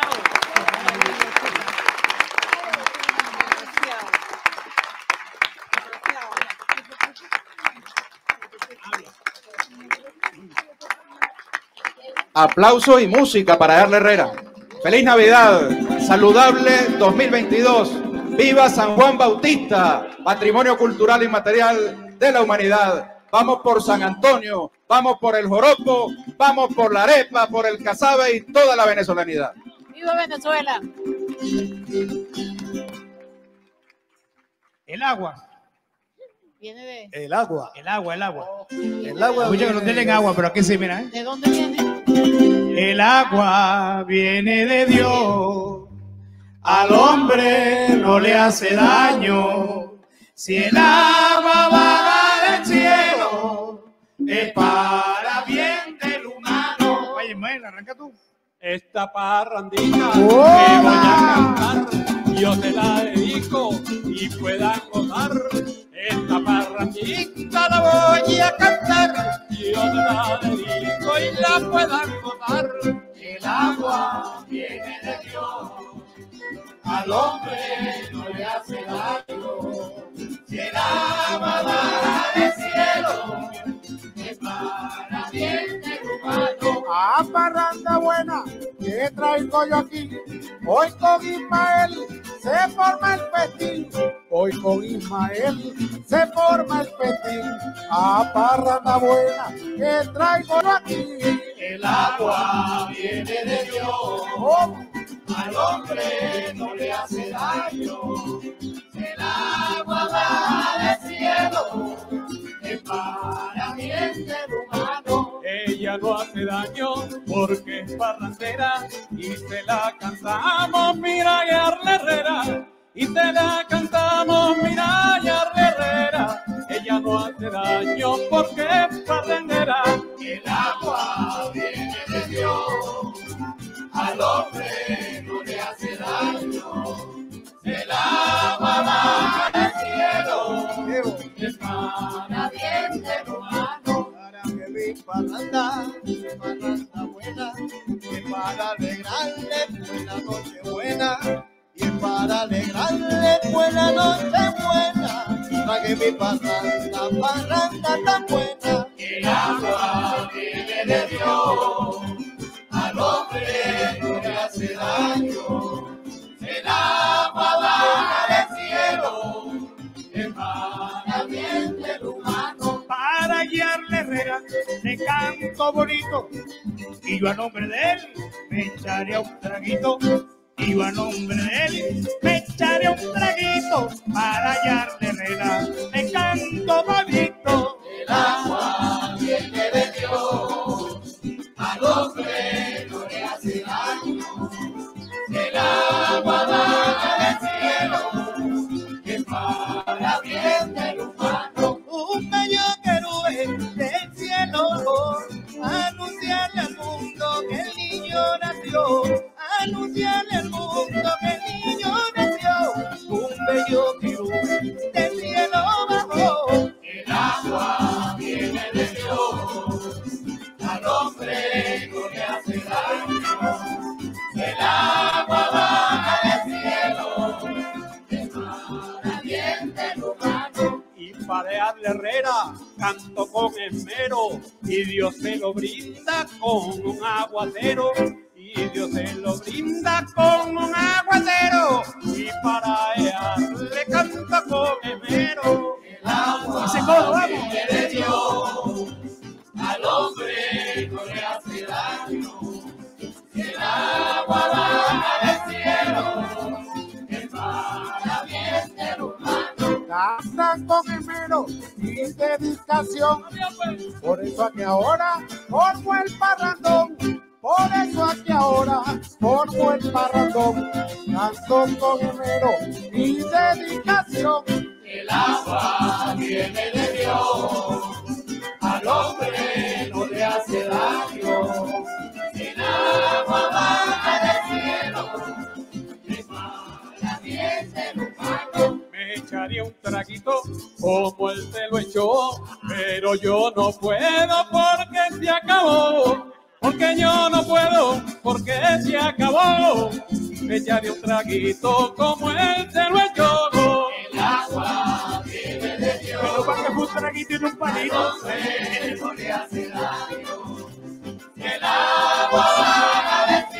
Aplauso y música para Earle Herrera. Feliz Navidad, saludable dos mil veintidós. Viva San Juan Bautista, patrimonio cultural inmaterial de la humanidad. vamos por San Antonio, vamos por el joropo, vamos por la arepa, por el casabe y toda la venezolanidad. ¡Viva Venezuela! El agua. Viene de... El agua. El agua, el agua. El agua. Escucha que no tienen agua, pero aquí sí, mira. ¿eh? ¿De dónde viene? El agua viene de Dios. Al hombre no le hace daño. Si el agua baja del cielo, es para bien del humano. Oye, Ismael, arranca tú. Esta parrandita que voy a cantar, yo te la dedico y puedan gozar. Esta parrandita la voy a cantar, yo te la dedico y la puedan gozar. El agua viene de Dios, al hombre no le hace daño. Si el agua baja del cielo, es para bien del humano. Ah, parranda buena, que traigo yo aquí. Hoy con Ismael se forma el festín. Hoy con Ismael se forma el festín. Ah, parranda buena, que traigo yo aquí. El agua viene de Dios, Oh, al hombre no le hace daño. El agua baja del cielo, es para bien del humano. Ella no hace daño porque es parrandera y se la cantamos, mira, y Arle Herrera. Y te la cantamos, mira, y Arle Herrera. Ella no hace daño porque es parrandera. El agua viene de Dios, al hombre no le hace daño. El agua baja del cielo, es para bien del humano. Para que mi parranda, parranda buena, que para alegrarle buena noche buena, y para alegrarle buena noche buena, para que mi parranda, parranda tan buena. El agua viene de Dios, al hombre no le hace daño. El agua baja del cielo, es para bien del humano. Para guiarle Herrera, le canto bonito. Y yo a nombre de él me echaré un traguito. Y yo a nombre de él me echaré un traguito. Para hallarle Herrera, le canto bonito. El agua viene de Dios, al hombre no le hace daño. El agua baja del cielo, es para bien del humano. Un bello querubín del cielo, anunciarle al mundo que el niño nació, anunciarle al mundo que el niño nació. Un bello querubín del cielo bajó. El agua viene de Dios, al hombre no le hace daño. El agua baja del cielo, es para bien del humano. Y para Arle Herrera canto con esmero y Dios se lo brinda con un aguacero. Y Dios se lo brinda con un aguacero. Y para Arle canto con esmero. El agua viene de Dios, al hombre no le hace daño. El agua baja del cielo, es para bien del humano. cantan con esmero y dedicación. Por eso aquí ahora formo el parrandón. Por eso aquí ahora formo el parrandón. Canto con esmero y dedicación. El agua viene de Dios, al hombre no le hace daño. El agua baja del cielo, es para bien del humano. Me echaría un traguito como él se lo echó, pero yo no puedo porque se acabó. Porque yo no puedo, porque se acabó. Me echaré un traguito como él se lo echó. El agua viene de Dios, pero para que fue un traguito y no un palito. no le hace daño. El agua baja del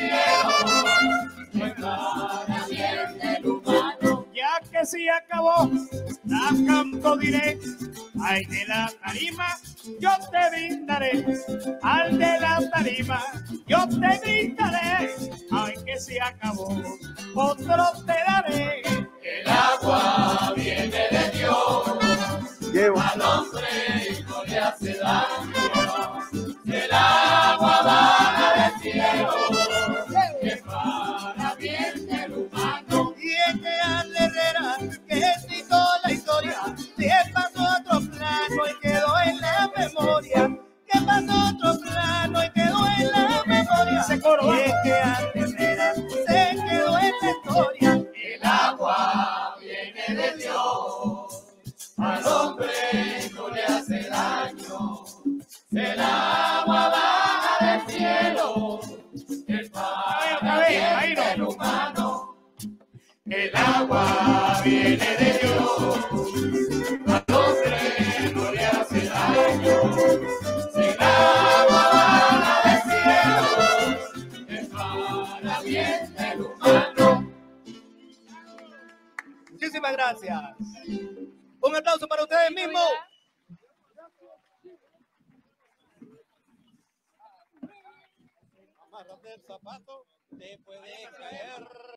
cielo, es para bien del humano. Ya que se acabó, la canto diré. Ay, de la tarima yo te brindaré, al de la tarima, yo te brindaré, ay que se acabó, otro te daré. El agua viene de Dios, Llevo. al hombre no le hace daño. El agua baja del cielo, que para bien del humano. Y es que al Herrera, que escrito la historia, se pasó a otro plano y quedó en la memoria. Que pasó a otro plano y quedó en la memoria. Ese coro, y es que al Herrera se quedó en la historia. El agua viene de Dios, al hombre no le hace daño. El agua baja del cielo, que para bien del humano. El agua viene de Dios, al hombre no le hace daño. El agua baja del cielo, que para bien del humano. Muchísimas gracias. Un aplauso para ustedes mismos. Amárrate el zapato, te puede caer.